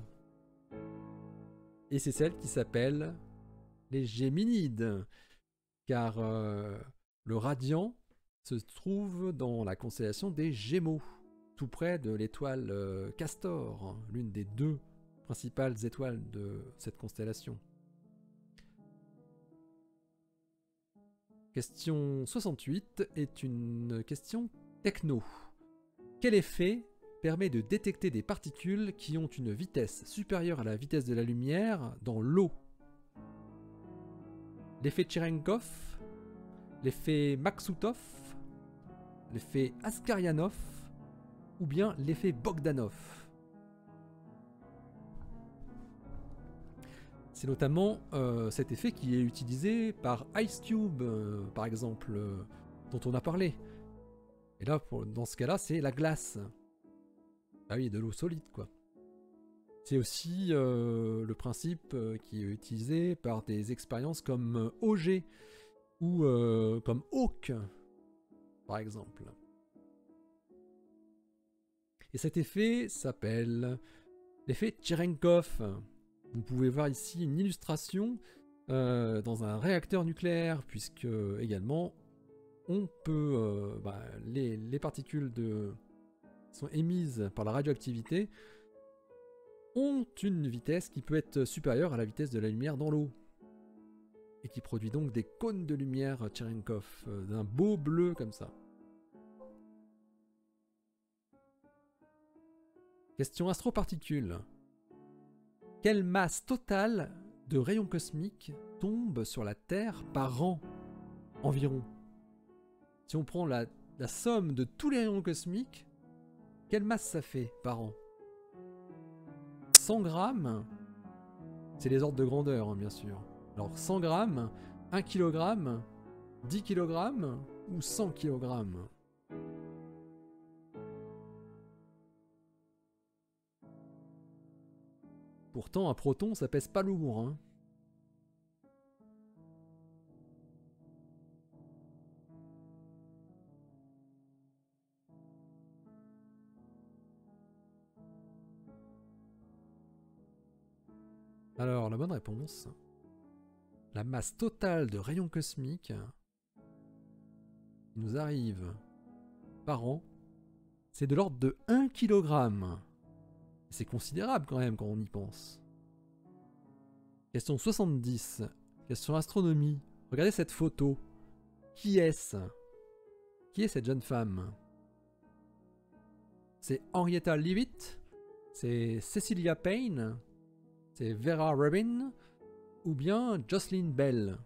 Et c'est celle qui s'appelle les Géminides. Car euh, le radiant se trouve dans la constellation des Gémeaux, tout près de l'étoile euh, Castor, l'une des deux principales étoiles de cette constellation. Question soixante-huit est une question techno. Quel effet permet de détecter des particules qui ont une vitesse supérieure à la vitesse de la lumière dans l'eau? L'effet Cherenkov, l'effet Maksutov, l'effet Askarianov ou bien l'effet Bogdanov? C'est notamment euh, cet effet qui est utilisé par Ice Cube, euh, par exemple, euh, dont on a parlé. Et là, pour, dans ce cas-là, c'est la glace. Ah oui, de l'eau solide, quoi. C'est aussi euh, le principe euh, qui est utilisé par des expériences comme euh, O G ou euh, comme Hawk, par exemple. Et cet effet s'appelle l'effet Cherenkov. Vous pouvez voir ici une illustration euh, dans un réacteur nucléaire, puisque également on peut euh, bah, les, les particules de, sont émises par la radioactivité ont une vitesse qui peut être supérieure à la vitesse de la lumière dans l'eau et qui produit donc des cônes de lumière Cherenkov euh, d'un beau bleu comme ça. Question astroparticules. Quelle masse totale de rayons cosmiques tombe sur la Terre par an environ? Si on prend la, la somme de tous les rayons cosmiques, quelle masse ça fait par an? cent grammes, c'est les ordres de grandeur, hein, bien sûr. Alors cent grammes, un kilogramme, dix kilogrammes ou cent kilogrammes? Pourtant, un proton, ça pèse pas lourd, hein. Alors, la bonne réponse, la masse totale de rayons cosmiques qui nous arrive par an, c'est de l'ordre de un kilogramme. C'est considérable quand même quand on y pense. Question soixante-dix, question astronomie. Regardez cette photo. Qui est-ce? Qui est cette jeune femme? C'est Henrietta Leavitt? C'est Cecilia Payne? C'est Vera Rubin? Ou bien Jocelyn Bell?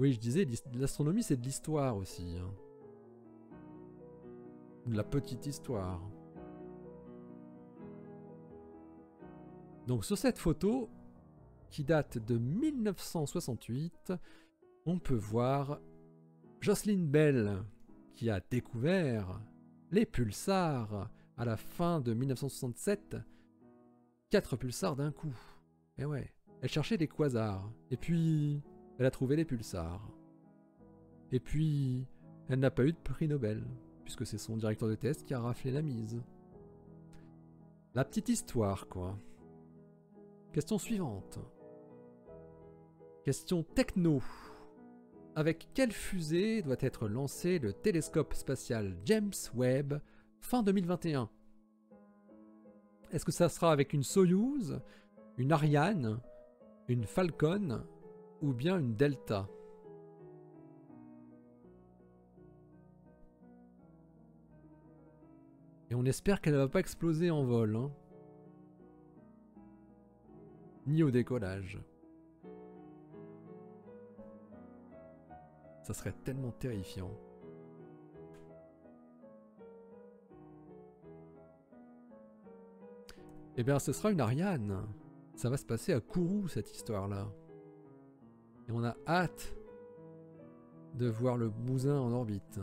Oui, je disais, l'astronomie, c'est de l'histoire aussi. Hein. De la petite histoire. Donc sur cette photo, qui date de mille neuf cent soixante-huit, on peut voir Jocelyn Bell, qui a découvert les pulsars à la fin de mille neuf cent soixante-sept. Quatre pulsars d'un coup. Et ouais, elle cherchait les quasars. Et puis, elle a trouvé les pulsars. Et puis, elle n'a pas eu de prix Nobel, puisque c'est son directeur de thèse qui a raflé la mise. La petite histoire, quoi. Question suivante. Question techno. Avec quelle fusée doit être lancé le télescope spatial James Webb fin deux mille vingt et un? Est-ce que ça sera avec une Soyouz, une Ariane, une Falcon ou bien une Delta? Et on espère qu'elle ne va pas exploser en vol, hein. Ni au décollage. Ça serait tellement terrifiant. Eh bien, ce sera une Ariane. Ça va se passer à Kourou, cette histoire-là. Et on a hâte de voir le bousin en orbite.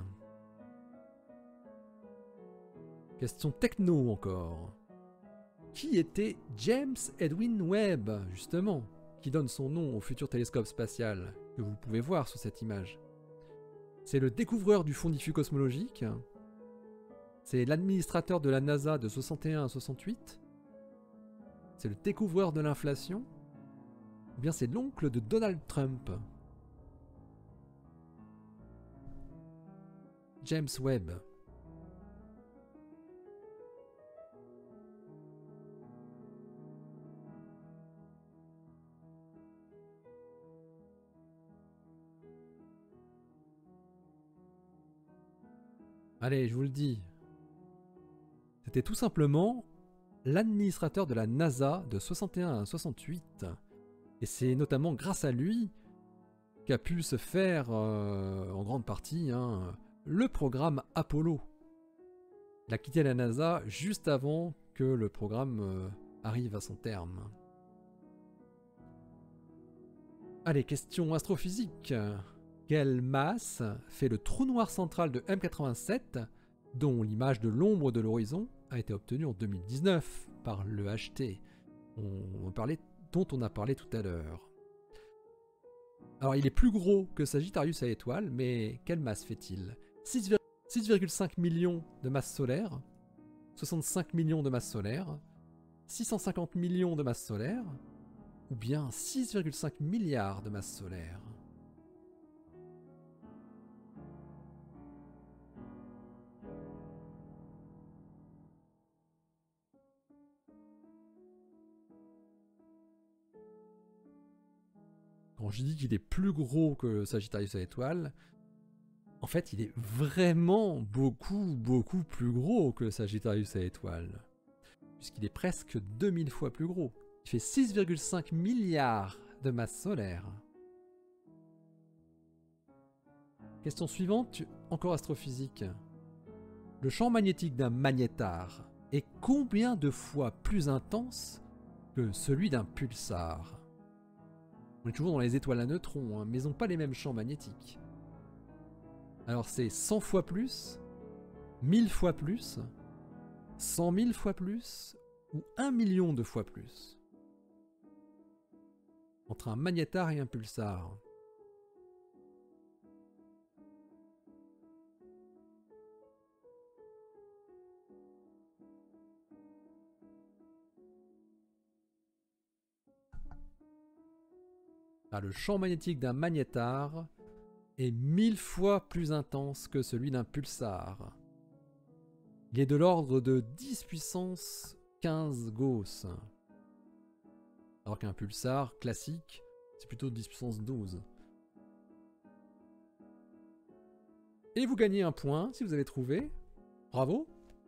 Question techno encore. Qui était James Edwin Webb, justement, qui donne son nom au futur télescope spatial, que vous pouvez voir sur cette image? C'est le découvreur du fond diffus cosmologique. C'est l'administrateur de la NASA de soixante et un à soixante-huit. C'est le découvreur de l'inflation. Ou bien c'est l'oncle de Donald Trump. James Webb. Allez, je vous le dis. C'était tout simplement l'administrateur de la NASA de soixante et un à soixante-huit. Et c'est notamment grâce à lui qu'a pu se faire, euh, en grande partie, hein, le programme Apollo. Il a quitté la NASA juste avant que le programme euh, arrive à son terme. Allez, question astrophysique. Quelle masse fait le trou noir central de M quatre-vingt-sept, dont l'image de l'ombre de l'horizon a été obtenue en deux mille dix-neuf par l'E H T, on, on parlait, dont on a parlé tout à l'heure. Alors il est plus gros que Sagittarius à étoile, mais quelle masse fait-il? six virgule cinq millions de masse solaire, soixante-cinq millions de masse solaire, six cent cinquante millions de masse solaire, ou bien six virgule cinq milliards de masse solaire? Quand je dis qu'il est plus gros que Sagittarius à étoile, en fait il est vraiment beaucoup beaucoup plus gros que Sagittarius à étoile. Puisqu'il est presque deux mille fois plus gros. Il fait six virgule cinq milliards de masse solaire. Question suivante, encore astrophysique. Le champ magnétique d'un magnétar est combien de fois plus intense que celui d'un pulsar? On est toujours dans les étoiles à neutrons, hein, mais ils n'ont pas les mêmes champs magnétiques. Alors c'est cent fois plus, mille fois plus, cent mille fois plus, ou un million de fois plus? Entre un magnétar et un pulsar. Ah, le champ magnétique d'un magnétar est mille fois plus intense que celui d'un pulsar. Il est de l'ordre de dix puissance quinze Gauss. Alors qu'un pulsar classique, c'est plutôt dix puissance douze. Et vous gagnez un point si vous avez trouvé. Bravo.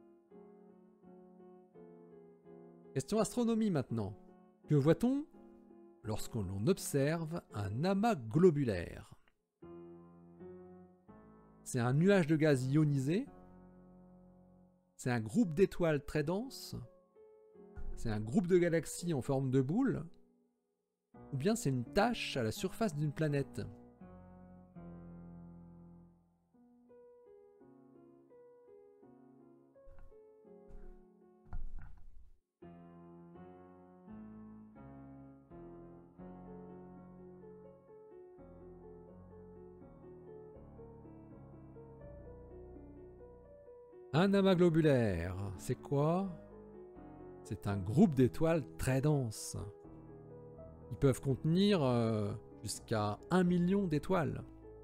Question astronomie maintenant. Que voit-on lorsqu'on observe un amas globulaire? C'est un nuage de gaz ionisé? C'est un groupe d'étoiles très dense? C'est un groupe de galaxies en forme de boule? Ou bien c'est une tache à la surface d'une planète? Un amas globulaire, c'est quoi? C'est un groupe d'étoiles très dense. Ils peuvent contenir euh, jusqu'à un million d'étoiles.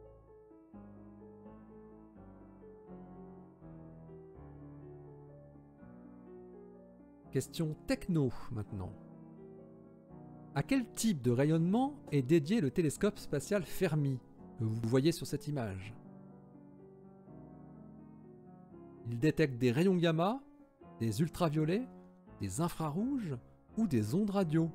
Question techno maintenant. À quel type de rayonnement est dédié le télescope spatial Fermi que vous voyez sur cette image? Il détecte des rayons gamma, des ultraviolets, des infrarouges ou des ondes radio.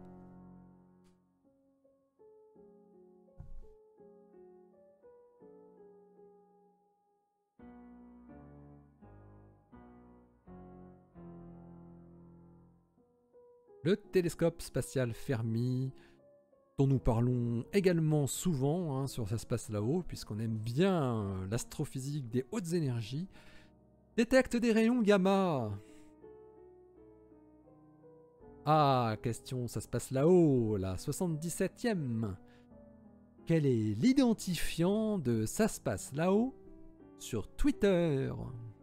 Le télescope spatial Fermi, dont nous parlons également souvent hein, sur Ça se passe là-haut, puisqu'on aime bien euh, l'astrophysique des hautes énergies, détecte des rayons gamma. Ah, question, ça se passe là-haut, la soixante-dix-septième. Quel est l'identifiant de Ça se passe là-haut sur Twitter?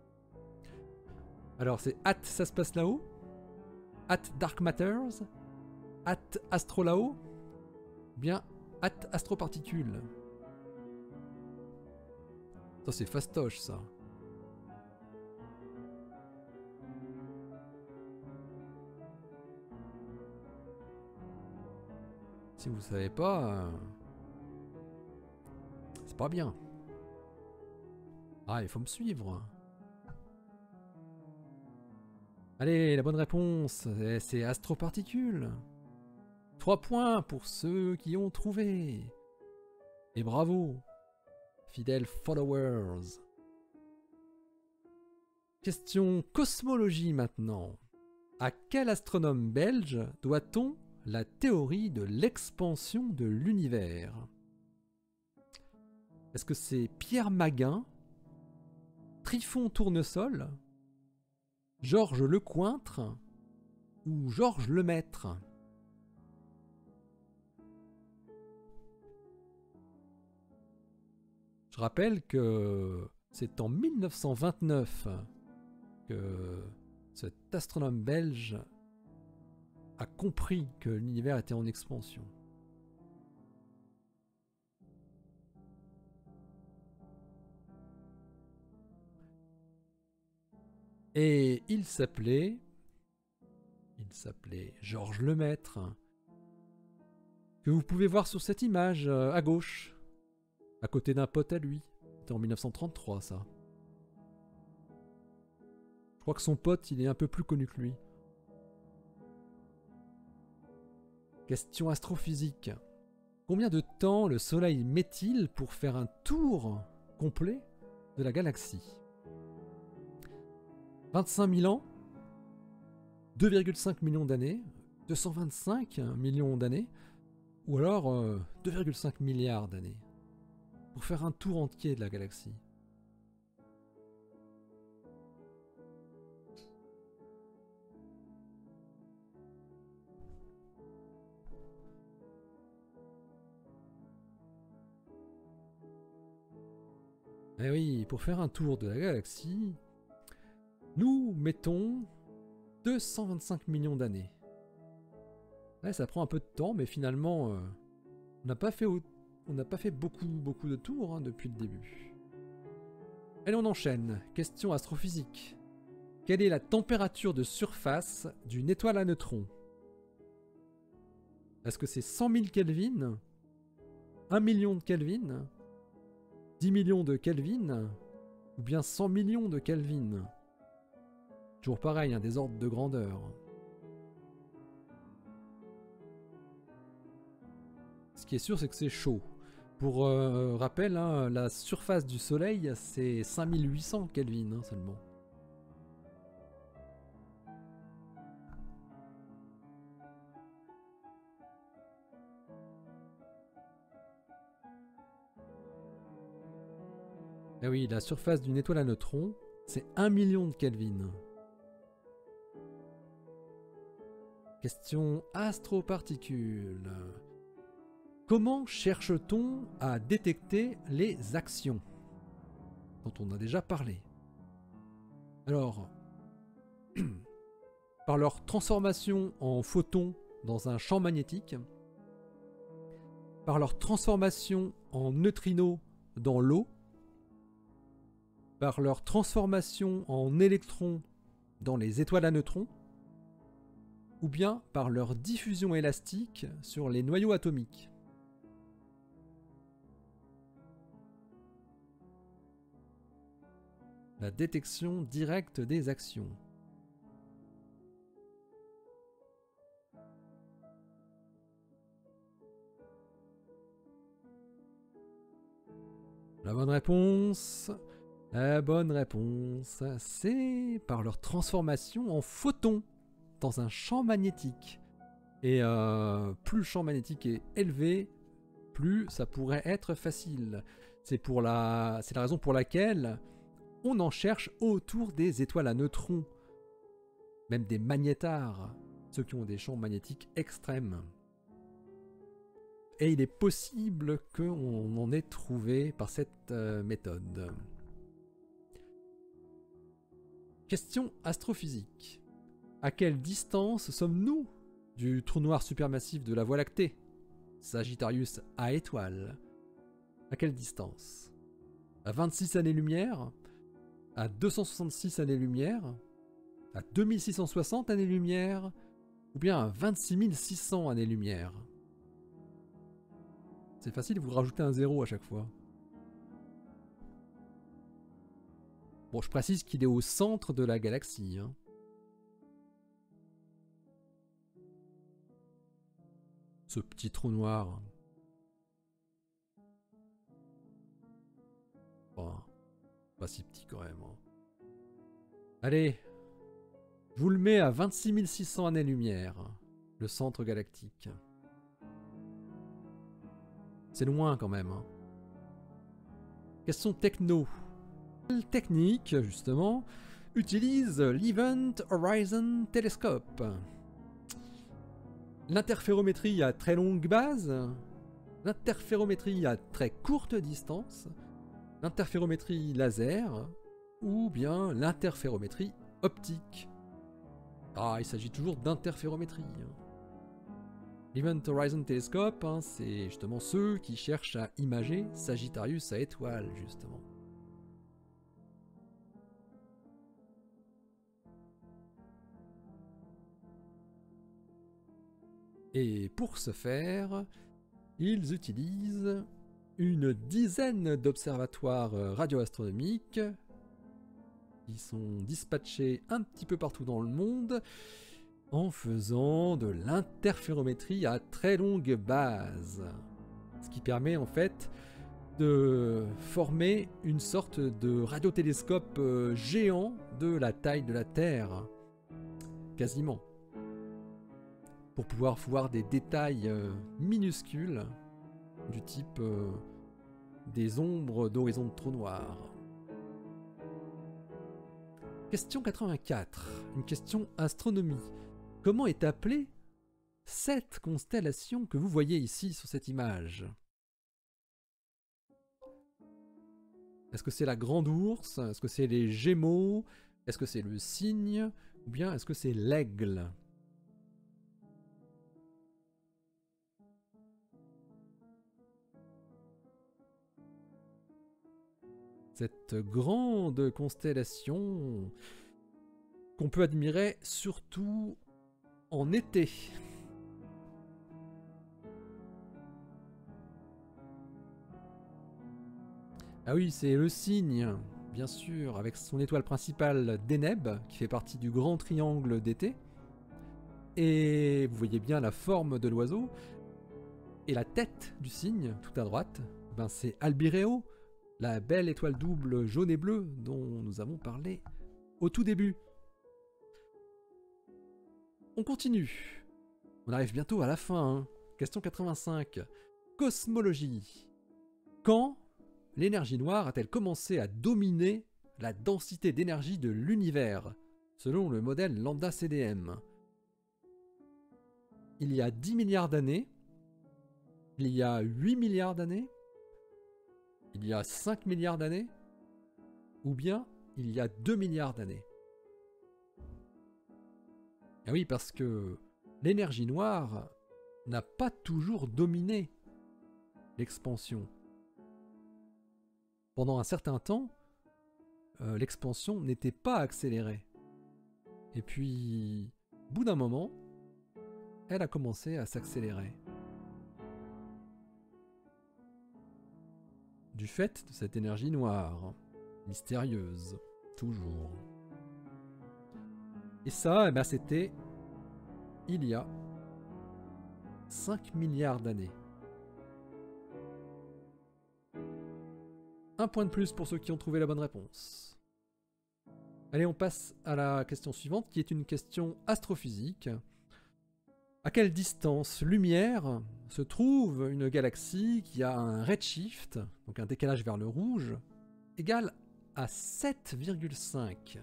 Alors c'est at ça se passe là-haut, at Dark Matters, at Astrolao, bien at Astroparticule. Ça c'est fastoche ça. Si vous savez pas, euh, c'est pas bien. Ah, il faut me suivre. Allez, la bonne réponse, c'est Astroparticule. Trois points pour ceux qui ont trouvé. Et bravo, fidèles followers. Question cosmologie maintenant. À quel astronome belge doit-on la théorie de l'expansion de l'univers? Est-ce que c'est Pierre Maguin, Trifon Tournesol, Georges Lecointre ou Georges Lemaître? Je rappelle que c'est en mille neuf cent vingt-neuf que cet astronome belge a compris que l'univers était en expansion. Et il s'appelait... Il s'appelait Georges Lemaître, que vous pouvez voir sur cette image à gauche, à côté d'un pote à lui. C'était en mille neuf cent trente-trois, ça. Je crois que son pote, il est un peu plus connu que lui. Question astrophysique. Combien de temps le Soleil met-il pour faire un tour complet de la galaxie? vingt-cinq mille ans, deux virgule cinq millions d'années, deux cent vingt-cinq millions d'années, ou alors euh, deux virgule cinq milliards d'années, pour faire un tour entier de la galaxie. Eh oui, pour faire un tour de la galaxie, nous mettons deux cent vingt-cinq millions d'années. Ouais, ça prend un peu de temps, mais finalement, euh, on n'a pas fait, on n'a pas fait beaucoup, beaucoup de tours hein, depuis le début. Allez, on enchaîne. Question astrophysique. Quelle est la température de surface d'une étoile à neutrons? Est-ce que c'est cent mille Kelvin, un million de Kelvin, dix millions de Kelvin, ou bien cent millions de Kelvin? Toujours pareil, hein, des ordres de grandeur. Ce qui est sûr, c'est que c'est chaud. Pour euh, rappel, hein, la surface du Soleil, c'est cinq mille huit cents Kelvin hein, seulement. Et oui, la surface d'une étoile à neutrons, c'est un million de Kelvin. Question astroparticules. Comment cherche-t-on à détecter les actions dont on a déjà parlé? Alors, par leur transformation en photons dans un champ magnétique, par leur transformation en neutrinos dans l'eau, par leur transformation en électrons dans les étoiles à neutrons, ou bien par leur diffusion élastique sur les noyaux atomiques. La détection directe des actions. La bonne réponse, la bonne réponse, c'est par leur transformation en photons dans un champ magnétique. Et euh, plus le champ magnétique est élevé, plus ça pourrait être facile. C'est pour la, c'est la raison pour laquelle on en cherche autour des étoiles à neutrons, même des magnétars, ceux qui ont des champs magnétiques extrêmes. Et il est possible qu'on en ait trouvé par cette euh, méthode. Question astrophysique. À quelle distance sommes-nous du trou noir supermassif de la Voie lactée, Sagittarius A étoile? À quelle distance? À vingt-six années-lumière? À deux cent soixante-six années-lumière? À deux mille six cent soixante années-lumière? Ou bien à vingt-six mille six cents années-lumière? C'est facile, vous rajoutez un zéro à chaque fois. Bon, je précise qu'il est au centre de la galaxie. Hein. Ce petit trou noir. Enfin, pas si petit quand même. Hein. Allez, je vous le mets à vingt-six mille six cents années-lumière, le centre galactique. C'est loin quand même. Hein. Question techno. Quelle technique, justement, utilise l'Event Horizon Telescope? L'interférométrie à très longue base, l'interférométrie à très courte distance, l'interférométrie laser, ou bien l'interférométrie optique. Ah, il s'agit toujours d'interférométrie. L'Event Horizon Telescope, hein, c'est justement ceux qui cherchent à imager Sagittarius à étoile, justement. Et pour ce faire, ils utilisent une dizaine d'observatoires radioastronomiques qui sont dispatchés un petit peu partout dans le monde en faisant de l'interférométrie à très longue base. Ce qui permet en fait de former une sorte de radiotélescope géant de la taille de la Terre, quasiment. Pour pouvoir voir des détails euh, minuscules du type euh, des ombres d'horizon de trou noir. Question quatre-vingt-quatre, une question astronomie. Comment est appelée cette constellation que vous voyez ici sur cette image? Est-ce que c'est la Grande Ourse? Est-ce que c'est les Gémeaux? Est-ce que c'est le Cygne? Ou bien est-ce que c'est l'Aigle? Cette grande constellation qu'on peut admirer surtout en été. Ah oui, c'est le Cygne, bien sûr, avec son étoile principale Deneb, qui fait partie du grand triangle d'été. Et vous voyez bien la forme de l'oiseau et la tête du cygne, tout à droite, ben c'est Albireo, la belle étoile double jaune et bleue dont nous avons parlé au tout début. On continue. On arrive bientôt à la fin. Hein. Question quatre-vingt-cinq. Cosmologie. Quand l'énergie noire a-t-elle commencé à dominer la densité d'énergie de l'univers, selon le modèle lambda C D M? Il y a dix milliards d'années, il y a huit milliards d'années, il y a cinq milliards d'années, ou bien il y a deux milliards d'années. Ah oui, parce que l'énergie noire n'a pas toujours dominé l'expansion. Pendant un certain temps, euh, l'expansion n'était pas accélérée. Et puis, au bout d'un moment, elle a commencé à s'accélérer. Du fait de cette énergie noire, mystérieuse, toujours. Et ça, eh ben, c'était il y a cinq milliards d'années. Un point de plus pour ceux qui ont trouvé la bonne réponse. Allez, on passe à la question suivante, qui est une question astrophysique. À quelle distance lumière se trouve une galaxie qui a un redshift, donc un décalage vers le rouge, égal à sept virgule cinq?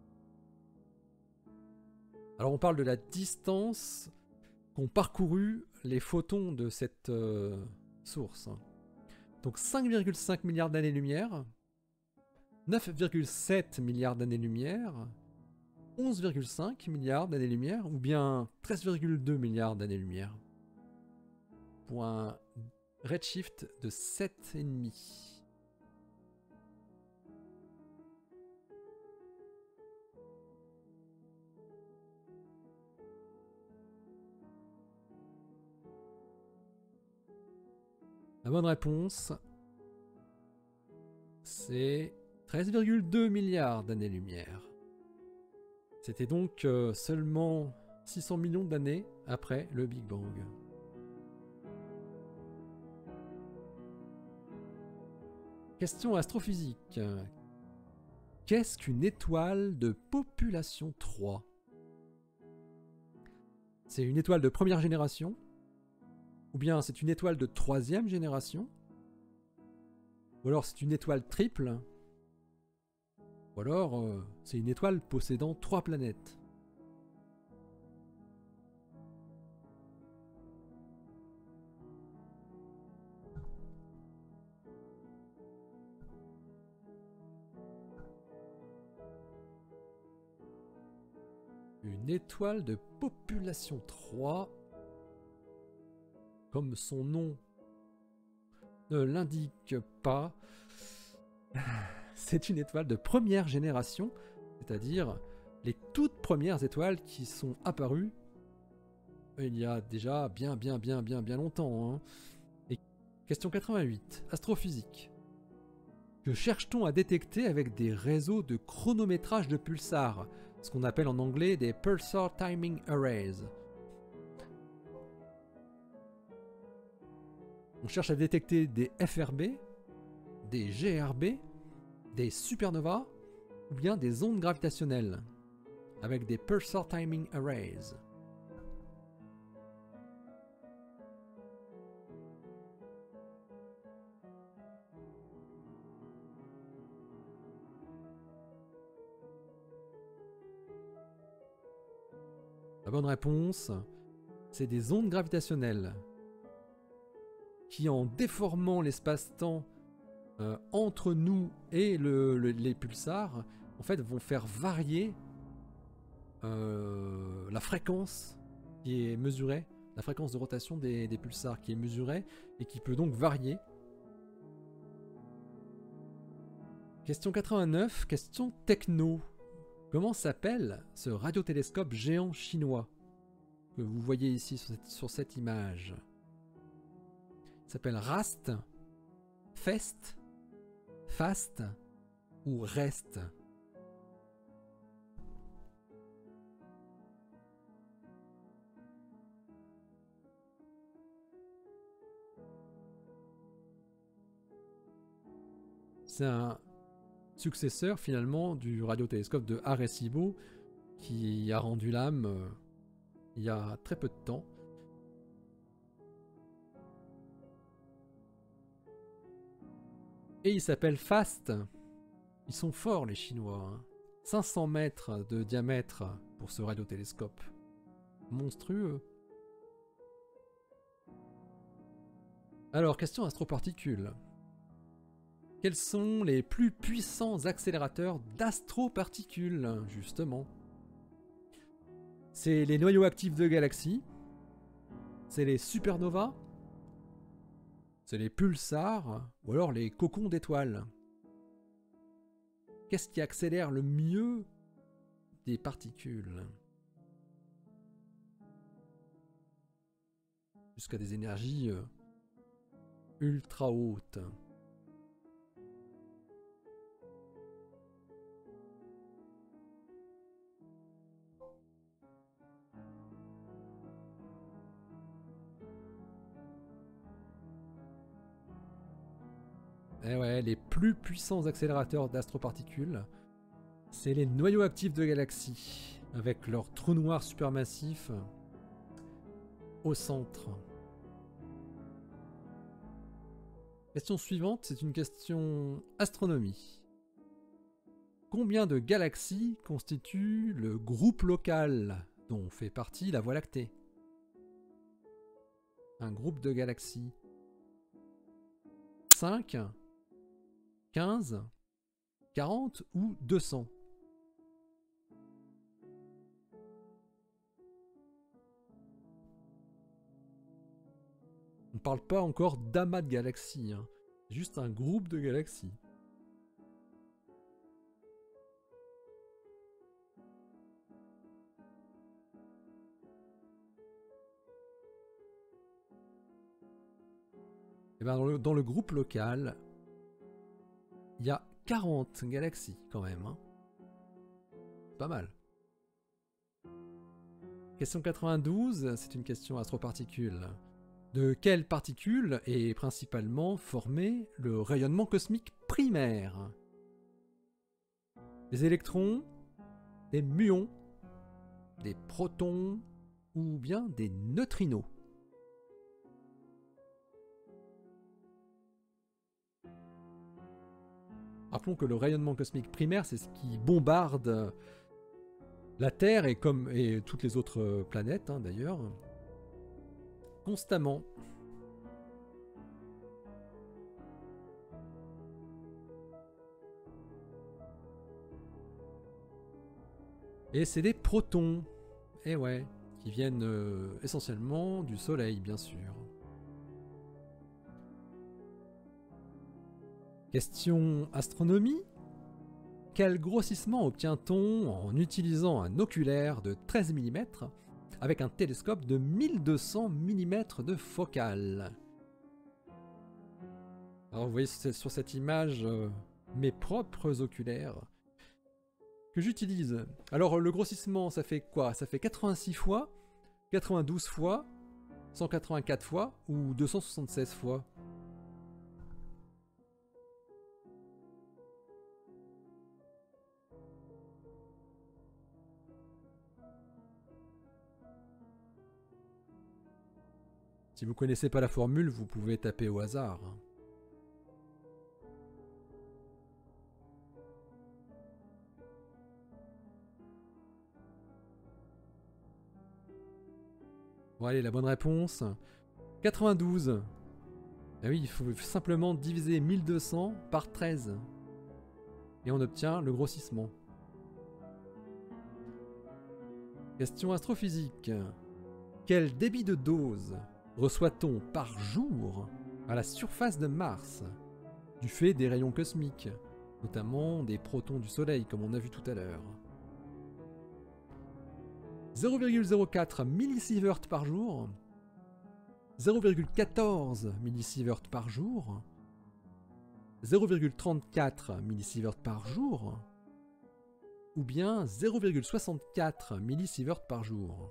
Alors on parle de la distance qu'ont parcouru les photons de cette euh, source. Donc cinq virgule cinq milliards d'années-lumière, neuf virgule sept milliards d'années-lumière, onze virgule cinq milliards d'années-lumière, ou bien treize virgule deux milliards d'années-lumière. Pour un redshift de sept virgule cinq. La bonne réponse, c'est treize virgule deux milliards d'années-lumière. C'était donc euh, seulement six cents millions d'années après le Big Bang. Question astrophysique. Qu'est-ce qu'une étoile de population trois? C'est une étoile de première génération? Ou bien c'est une étoile de troisième génération? Ou alors c'est une étoile triple? Ou alors euh, c'est une étoile possédant trois planètes? Une étoile de population trois, comme son nom ne l'indique pas, c'est une étoile de première génération, c'est-à-dire les toutes premières étoiles qui sont apparues il y a déjà bien bien bien bien bien longtemps. Hein. Et question quatre-vingt-huit, astrophysique. Que cherche-t-on à détecter avec des réseaux de chronométrage de pulsars, ce qu'on appelle en anglais des Pulsar Timing Arrays? On cherche à détecter des F R B, des G R B, des supernovas ou bien des ondes gravitationnelles avec des Pulsar Timing Arrays. La bonne réponse, c'est des ondes gravitationnelles qui, en déformant l'espace-temps euh, entre nous et le, le, les pulsars, en fait, vont faire varier euh, la fréquence qui est mesurée, la fréquence de rotation des, des pulsars qui est mesurée et qui peut donc varier. Question quatre-vingt-neuf, question techno. Comment s'appelle ce radiotélescope géant chinois que vous voyez ici sur cette, sur cette image? Il s'appelle RAST, FEST, FAST ou REST? C'est un successeur finalement du radiotélescope de Arecibo qui a rendu l'âme euh, il y a très peu de temps. Et il s'appelle FAST. Ils sont forts les Chinois. Hein. cinq cents mètres de diamètre pour ce radiotélescope. Monstrueux. Alors, question astroparticules. Quels sont les plus puissants accélérateurs d'astroparticules, justement? C'est les noyaux actifs de galaxies? C'est les supernovas? C'est les pulsars? Ou alors les cocons d'étoiles? Qu'est-ce qui accélère le mieux des particules? Jusqu'à des énergies euh, ultra hautes. Eh ouais, les plus puissants accélérateurs d'astroparticules, c'est les noyaux actifs de galaxies, avec leur trou noir supermassif au centre. Question suivante, c'est une question astronomie. Combien de galaxies constitue le groupe local dont fait partie la Voie lactée? Un groupe de galaxies. cinq, quinze, quarante ou deux cents? On ne parle pas encore d'amas de galaxies, hein. Juste un groupe de galaxies. Et ben dans, le, dans le groupe local, il y a quarante galaxies quand même. Hein. Pas mal. Question quatre-vingt-douze, c'est une question astroparticule. De quelles particules est principalement formé le rayonnement cosmique primaire? Des électrons, des muons, des protons ou bien des neutrinos? Rappelons que le rayonnement cosmique primaire, c'est ce qui bombarde la Terre et, comme, et toutes les autres planètes hein, d'ailleurs, constamment. Et c'est des protons, et ouais, qui viennent euh, essentiellement du Soleil, bien sûr. Question astronomie. Quel grossissement obtient-on en utilisant un oculaire de treize millimètres avec un télescope de mille deux cents millimètres de focale? Alors vous voyez sur cette image euh, mes propres oculaires que j'utilise. Alors le grossissement ça fait quoi? Ça fait quatre-vingt-six fois, quatre-vingt-douze fois, cent quatre-vingt-quatre fois ou deux cent soixante-seize fois? Si vous connaissez pas la formule, vous pouvez taper au hasard. Bon allez, la bonne réponse, quatre-vingt-douze. Ah oui, il faut simplement diviser mille deux cents par treize. Et on obtient le grossissement. Question astrophysique. Quel débit de dose reçoit-on par jour à la surface de Mars du fait des rayons cosmiques, notamment des protons du Soleil comme on a vu tout à l'heure? zéro virgule zéro quatre millisieverts par jour, zéro virgule quatorze millisieverts par jour, zéro virgule trente-quatre millisieverts par jour, ou bien zéro virgule soixante-quatre millisieverts par jour.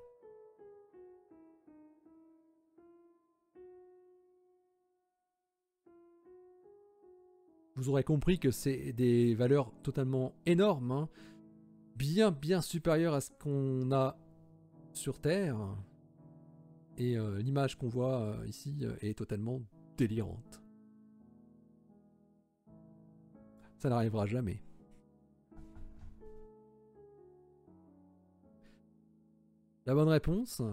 vous aurez compris que c'est des valeurs totalement énormes, hein, bien bien supérieures à ce qu'on a sur Terre. Et euh, l'image qu'on voit euh, ici euh, est totalement délirante. Ça n'arrivera jamais. La bonne réponse.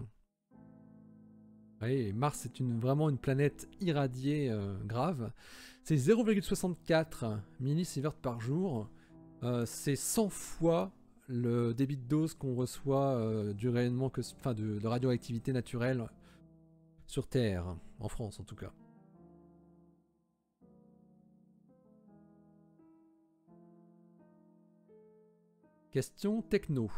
Oui, Mars est une, vraiment une planète irradiée euh, grave. C'est zéro virgule soixante-quatre millisieverts par jour. Euh, c'est cent fois le débit de dose qu'on reçoit euh, du rayonnement, que, enfin de, de radioactivité naturelle sur Terre, en France en tout cas. Question techno.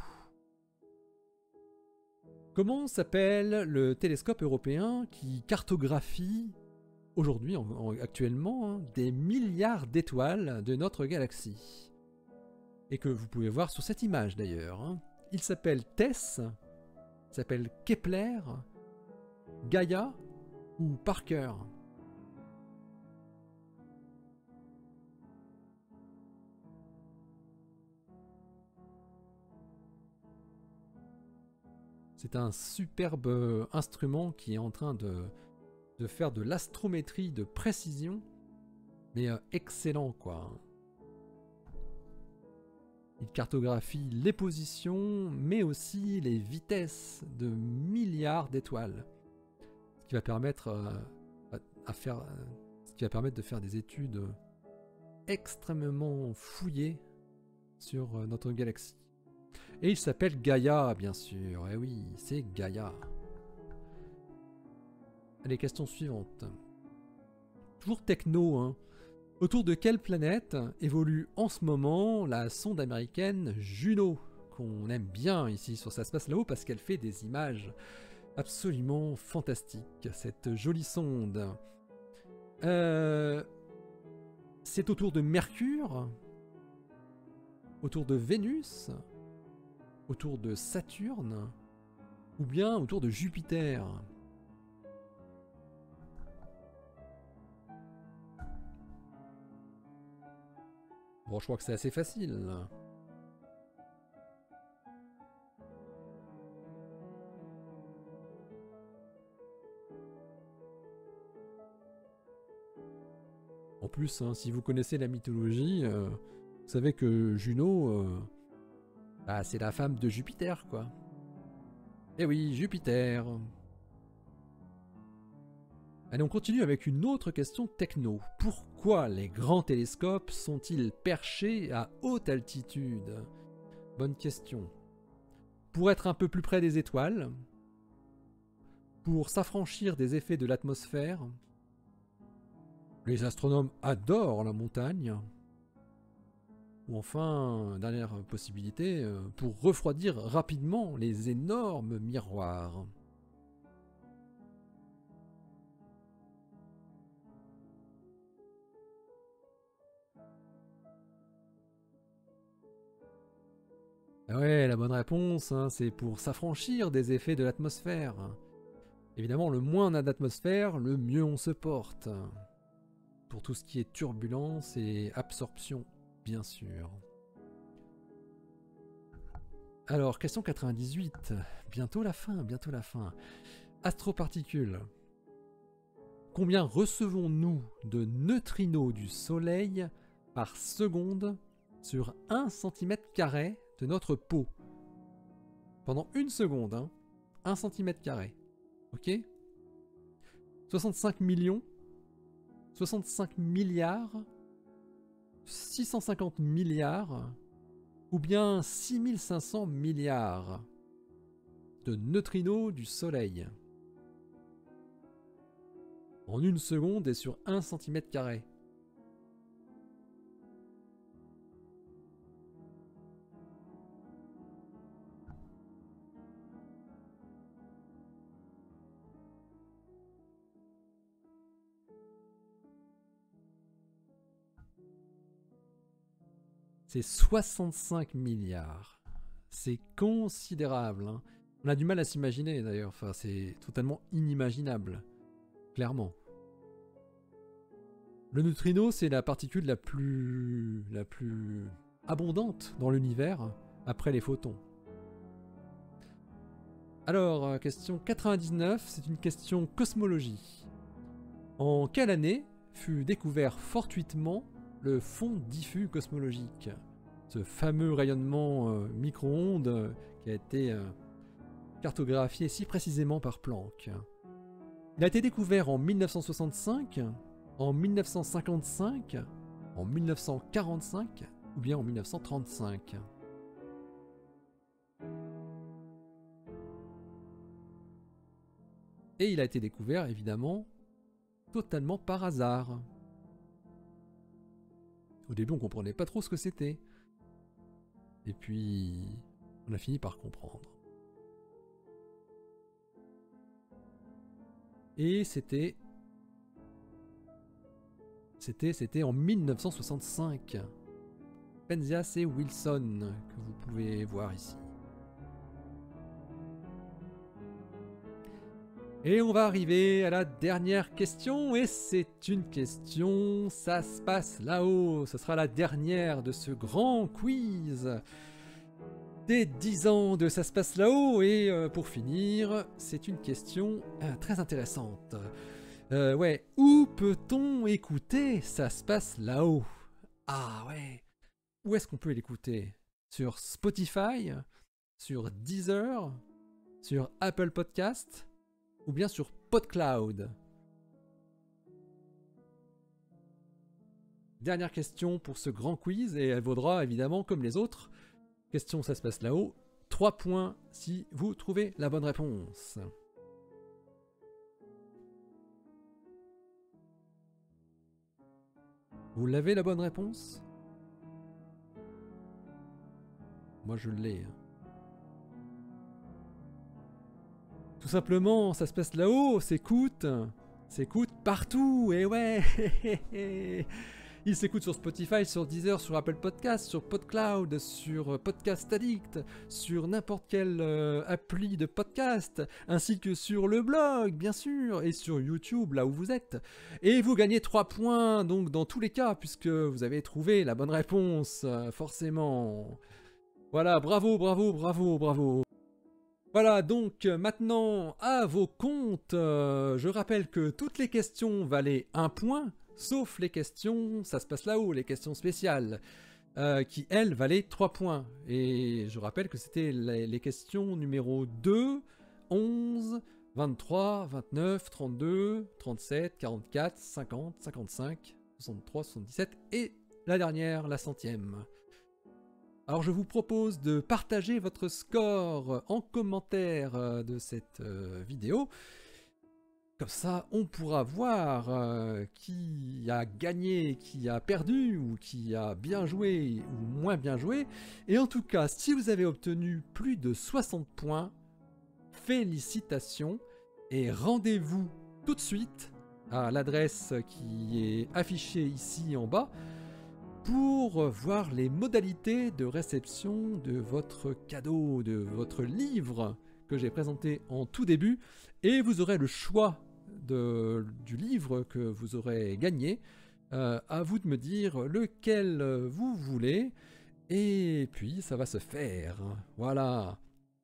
Comment s'appelle le télescope européen qui cartographie aujourd'hui, en, en, actuellement, hein, des milliards d'étoiles de notre galaxie? Et que vous pouvez voir sur cette image d'ailleurs. Hein. Il s'appelle TESS, il s'appelle Kepler, Gaia ou Parker? C'est un superbe instrument qui est en train de, de faire de l'astrométrie de précision, mais euh, excellent quoi. Il cartographie les positions, mais aussi les vitesses de milliards d'étoiles, ce qui va permettre euh, à, à faire, euh, ce qui va permettre de faire des études extrêmement fouillées sur euh, notre galaxie. Et il s'appelle Gaia, bien sûr. Eh oui, c'est Gaia. Allez, question suivante. Toujours techno, hein. Autour de quelle planète évolue en ce moment la sonde américaine Juno, qu'on aime bien ici sur Ça se passe là-haut parce qu'elle fait des images absolument fantastiques, cette jolie sonde. Euh, c'est autour de Mercure, autour de Vénus, autour de Saturne, ou bien autour de Jupiter. Bon, je crois que c'est assez facile. En plus, hein, si vous connaissez la mythologie, euh, vous savez que Juno, euh, bah, c'est la femme de Jupiter, quoi. Eh oui, Jupiter. Allez, on continue avec une autre question techno. Pourquoi les grands télescopes sont-ils perchés à haute altitude? Bonne question. Pour être un peu plus près des étoiles, pour s'affranchir des effets de l'atmosphère. Les astronomes adorent la montagne. Ou enfin, dernière possibilité, pour refroidir rapidement les énormes miroirs. Ouais, la bonne réponse, hein, c'est pour s'affranchir des effets de l'atmosphère. Évidemment, le moins on a d'atmosphère, le mieux on se porte. Pour tout ce qui est turbulence et absorption, bien sûr. Alors, question quatre-vingt-dix-huit. Bientôt la fin, bientôt la fin. Astroparticules. Combien recevons-nous de neutrinos du Soleil par seconde sur un centimètre carré de notre peau? Pendant une seconde, hein, un centimètre carré. Ok? soixante-cinq millions, soixante-cinq milliards, six cent cinquante milliards, ou bien six mille cinq cents milliards de neutrinos du Soleil. En une seconde et sur un centimètre carré. C'est soixante-cinq milliards. C'est considérable. Hein. On a du mal à s'imaginer d'ailleurs. Enfin, c'est totalement inimaginable. Clairement. Le neutrino, c'est la particule la plus, la plus abondante dans l'univers, après les photons. Alors, question quatre-vingt-dix-neuf, c'est une question cosmologie. En quelle année fut découvert fortuitement le fond diffus cosmologique? Ce fameux rayonnement euh, micro-ondes euh, qui a été euh, cartographié si précisément par Planck. Il a été découvert en mille neuf cent soixante-cinq, en mille neuf cent cinquante-cinq, en mille neuf cent quarante-cinq ou bien en mille neuf cent trente-cinq. Et il a été découvert, évidemment, totalement par hasard. Au début, on ne comprenait pas trop ce que c'était. Et puis, on a fini par comprendre. Et c'était... C'était, c'était en mille neuf cent soixante-cinq. Penzias et Wilson, que vous pouvez voir ici. Et on va arriver à la dernière question, et c'est une question, ça se passe là-haut, ce sera la dernière de ce grand quiz des dix ans de Ça se passe là-haut, et euh, pour finir, c'est une question euh, très intéressante. Euh, ouais, où peut-on écouter Ça se passe là-haut? Ah ouais, où est-ce qu'on peut l'écouter? Sur Spotify? Sur Deezer? Sur Apple Podcast? Ou bien sur PodCloud? Dernière question pour ce grand quiz, et elle vaudra évidemment comme les autres. Question, ça se passe là-haut. trois points si vous trouvez la bonne réponse. Vous l'avez la bonne réponse? Moi je l'ai. Tout simplement, ça se passe là-haut, s'écoute, s'écoute partout, et ouais. Il s'écoute sur Spotify, sur Deezer, sur Apple Podcast, sur PodCloud, sur Podcast Addict, sur n'importe quelle euh, appli de podcast, ainsi que sur le blog, bien sûr, et sur YouTube, là où vous êtes. Et vous gagnez trois points, donc dans tous les cas, puisque vous avez trouvé la bonne réponse, euh, forcément. Voilà, bravo, bravo, bravo, bravo. Voilà, donc maintenant, à vos comptes, euh, je rappelle que toutes les questions valaient un point, sauf les questions, ça se passe là-haut, les questions spéciales, euh, qui elles valaient trois points. Et je rappelle que c'était les, les questions numéro deux, onze, vingt-trois, vingt-neuf, trente-deux, trente-sept, quarante-quatre, cinquante, cinquante-cinq, soixante-trois, soixante-dix-sept et la dernière, la centième. Alors je vous propose de partager votre score en commentaire de cette vidéo. Comme ça, on pourra voir euh, qui a gagné, qui a perdu, ou qui a bien joué, ou moins bien joué. Et en tout cas, si vous avez obtenu plus de soixante points, félicitations, et rendez-vous tout de suite à l'adresse qui est affichée ici en bas, pour voir les modalités de réception de votre cadeau, de votre livre que j'ai présenté en tout début, et vous aurez le choix de, du livre que vous aurez gagné. Euh, à vous de me dire lequel vous voulez, et puis ça va se faire. Voilà.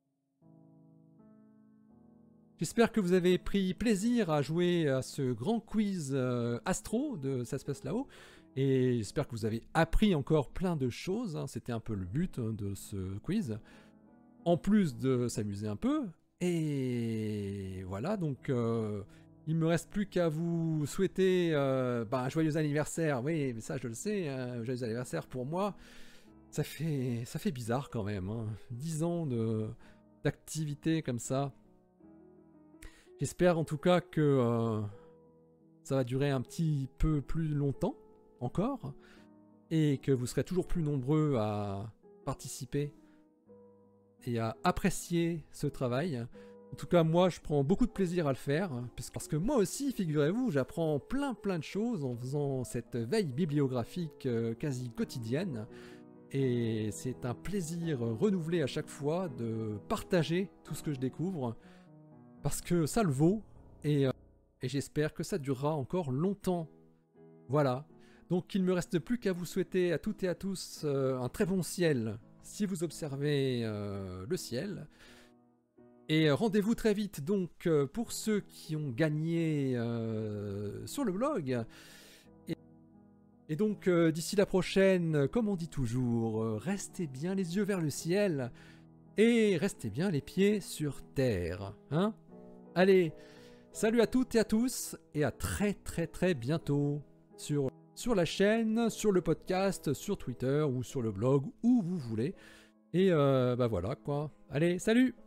J'espère que vous avez pris plaisir à jouer à ce grand quiz euh, astro de Ça se passe là-haut. Et j'espère que vous avez appris encore plein de choses, hein. C'était un peu le but hein, de ce quiz. En plus de s'amuser un peu. Et voilà, donc euh, il me reste plus qu'à vous souhaiter euh, bah, un joyeux anniversaire. Oui, mais ça je le sais, un joyeux anniversaire pour moi. Ça fait, ça fait bizarre quand même. Hein. dix ans de, d'activité comme ça. J'espère en tout cas que euh, ça va durer un petit peu plus longtemps. Encore, et que vous serez toujours plus nombreux à participer et à apprécier ce travail. En tout cas, moi, je prends beaucoup de plaisir à le faire, parce que moi aussi, figurez-vous, j'apprends plein plein de choses en faisant cette veille bibliographique quasi quotidienne, et c'est un plaisir renouvelé à chaque fois de partager tout ce que je découvre, parce que ça le vaut, et, et j'espère que ça durera encore longtemps. Voilà. Donc il ne me reste plus qu'à vous souhaiter à toutes et à tous euh, un très bon ciel si vous observez euh, le ciel. Et rendez-vous très vite donc euh, pour ceux qui ont gagné euh, sur le blog. Et, et donc euh, d'ici la prochaine, comme on dit toujours, euh, restez bien les yeux vers le ciel et restez bien les pieds sur terre. Hein ? Allez, salut à toutes et à tous et à très très très bientôt sur... sur la chaîne, sur le podcast, sur Twitter ou sur le blog, où vous voulez. Et euh, bah voilà quoi. Allez, salut!